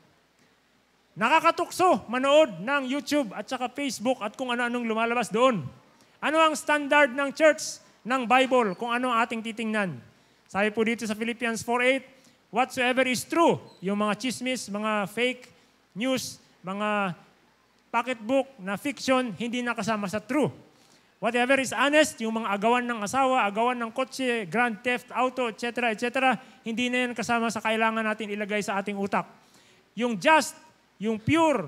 S3: Nakakatukso manood ng YouTube at saka Facebook at kung ano-anong lumalabas doon. Ano ang standard ng church, ng Bible, kung ano ang ating titingnan? Sabi po dito sa Philippians 4:8, whatsoever is true, yung mga chismis, mga fake news, mga pocketbook na fiction, hindi nakasama sa true. Whatever is honest, yung mga agawan ng asawa, agawan ng kotse, grand theft, auto, etc., etc., hindi na yan kasama sa kailangan natin ilagay sa ating utak. Yung just, yung pure,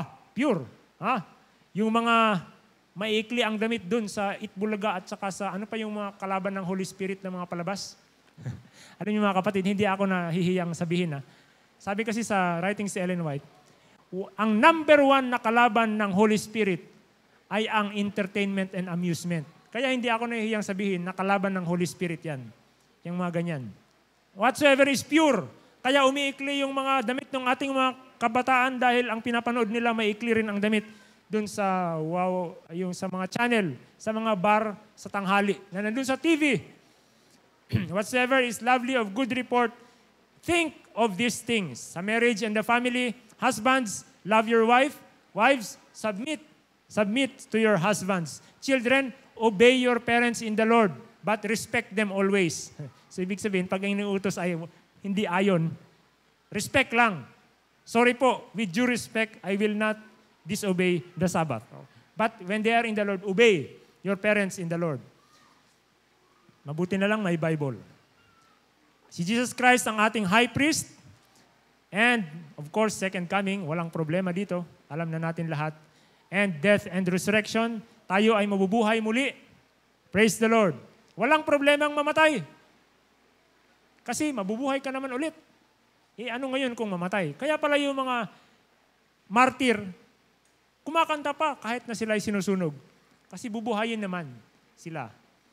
S3: yung mga maiikli ang damit dun sa Itbulaga at saka sa ano pa yung mga kalaban ng Holy Spirit na mga palabas. Alam niyo mga kapatid, hindi ako nahihiyang sabihin. Sabi kasi sa writing si Ellen White, ang number one na kalaban ng Holy Spirit ay ang entertainment and amusement. Kaya hindi ako nahihiyang sabihin na kalaban ng Holy Spirit yan. Yung mga ganyan. Whatsoever is pure. Kaya umiikli yung mga damit ng ating mga kabataan dahil ang pinapanood nila maikli rin ang damit dun sa yung sa mga channel, sa mga bar, sa tanghali, na nandun sa TV. Whatsoever is lovely of good report, think of these things. Sa marriage and the family, husbands, love your wife. Wives, submit to your husbands. Children, obey your parents in the Lord, but respect them always. So ibig sabihin, pag ang inuutos ay hindi ayon, respect lang. Sorry po, with due respect, I will not disobey the Sabbath. But when they are in the Lord, obey your parents in the Lord. Mabuti na lang may Bible. Si Jesus Christ ang ating high priest, and of course, second coming, walang problema dito. Alam na natin lahat. And death and resurrection, tayo ay mabubuhay muli. Praise the Lord. Walang problemang mamatay. Kasi mabubuhay ka naman ulit. Ano ngayon kung mamatay? Kaya pala yung mga martir, kumakanta pa kahit na sila ay sinusunog. Kasi bubuhayin naman sila.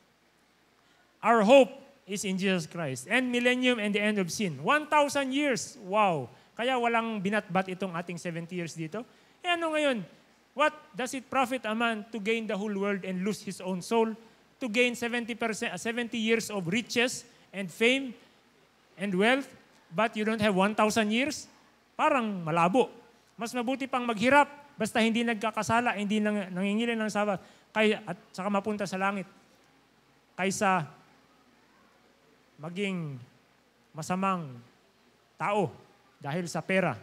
S3: Our hope is in Jesus Christ. And millennium and the end of sin. 1,000 years. Wow. Kaya walang binatbat itong ating 70 years dito. Ano ngayon? What does it profit a man to gain the whole world and lose his own soul? To gain 70 years of riches and fame and wealth, but you don't have 1,000 years? Parang malabo. Mas mabuti pang maghirap, basta hindi nagkakasala, hindi nangingilin ng sabat, at saka mapunta sa langit, kaysa maging masamang tao dahil sa pera.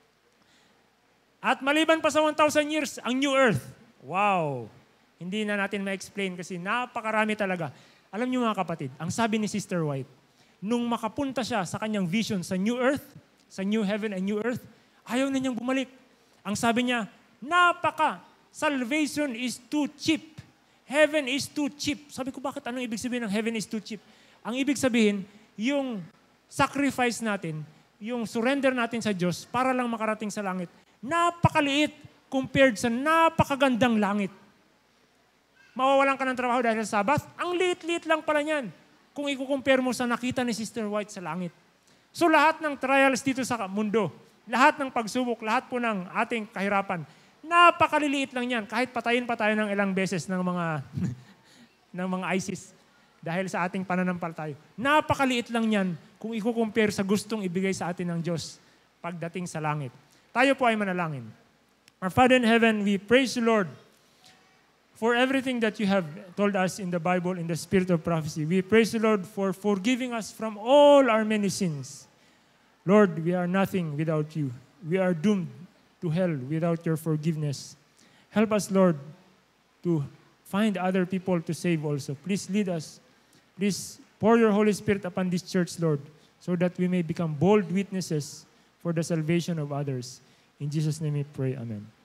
S3: At maliban pa sa 1,000 years, ang new earth. Wow! Hindi na natin ma-explain kasi napakarami talaga. Alam niyo mga kapatid, ang sabi ni Sister White, nung makapunta siya sa kanyang vision sa new earth, sa new heaven and new earth, ayaw na niyang bumalik. Ang sabi niya, salvation is too cheap. Heaven is too cheap. Sabi ko, bakit anong ibig sabihin ng heaven is too cheap? Ang ibig sabihin, yung sacrifice natin, yung surrender natin sa Diyos para lang makarating sa langit, napakaliit compared sa napakagandang langit. Mawawalan ka ng trabaho dahil sa Sabbath? Ang liit-liit lang pala niyan kung i-compare mo sa nakita ni Sister White sa langit. So lahat ng trials dito sa mundo, lahat ng pagsubok, lahat po ng ating kahirapan, napakaliliit lang yan. Kahit patayin pa tayo ng ilang beses ng mga ng mga ISIS dahil sa ating pananampalataya. Napakaliit lang yan kung i-compare sa gustong ibigay sa atin ng Diyos pagdating sa langit. Tayo po ay manalangin. Our Father in heaven, we praise you, Lord, for everything that you have told us in the Bible, in the spirit of prophecy. We praise you, Lord, for forgiving us from all our many sins. Lord, we are nothing without you. We are doomed to hell without your forgiveness. Help us, Lord, to find other people to save also. Please lead us. Please pour your Holy Spirit upon this church, Lord, so that we may become bold witnesses for the salvation of others. In Jesus' name we pray. Amen.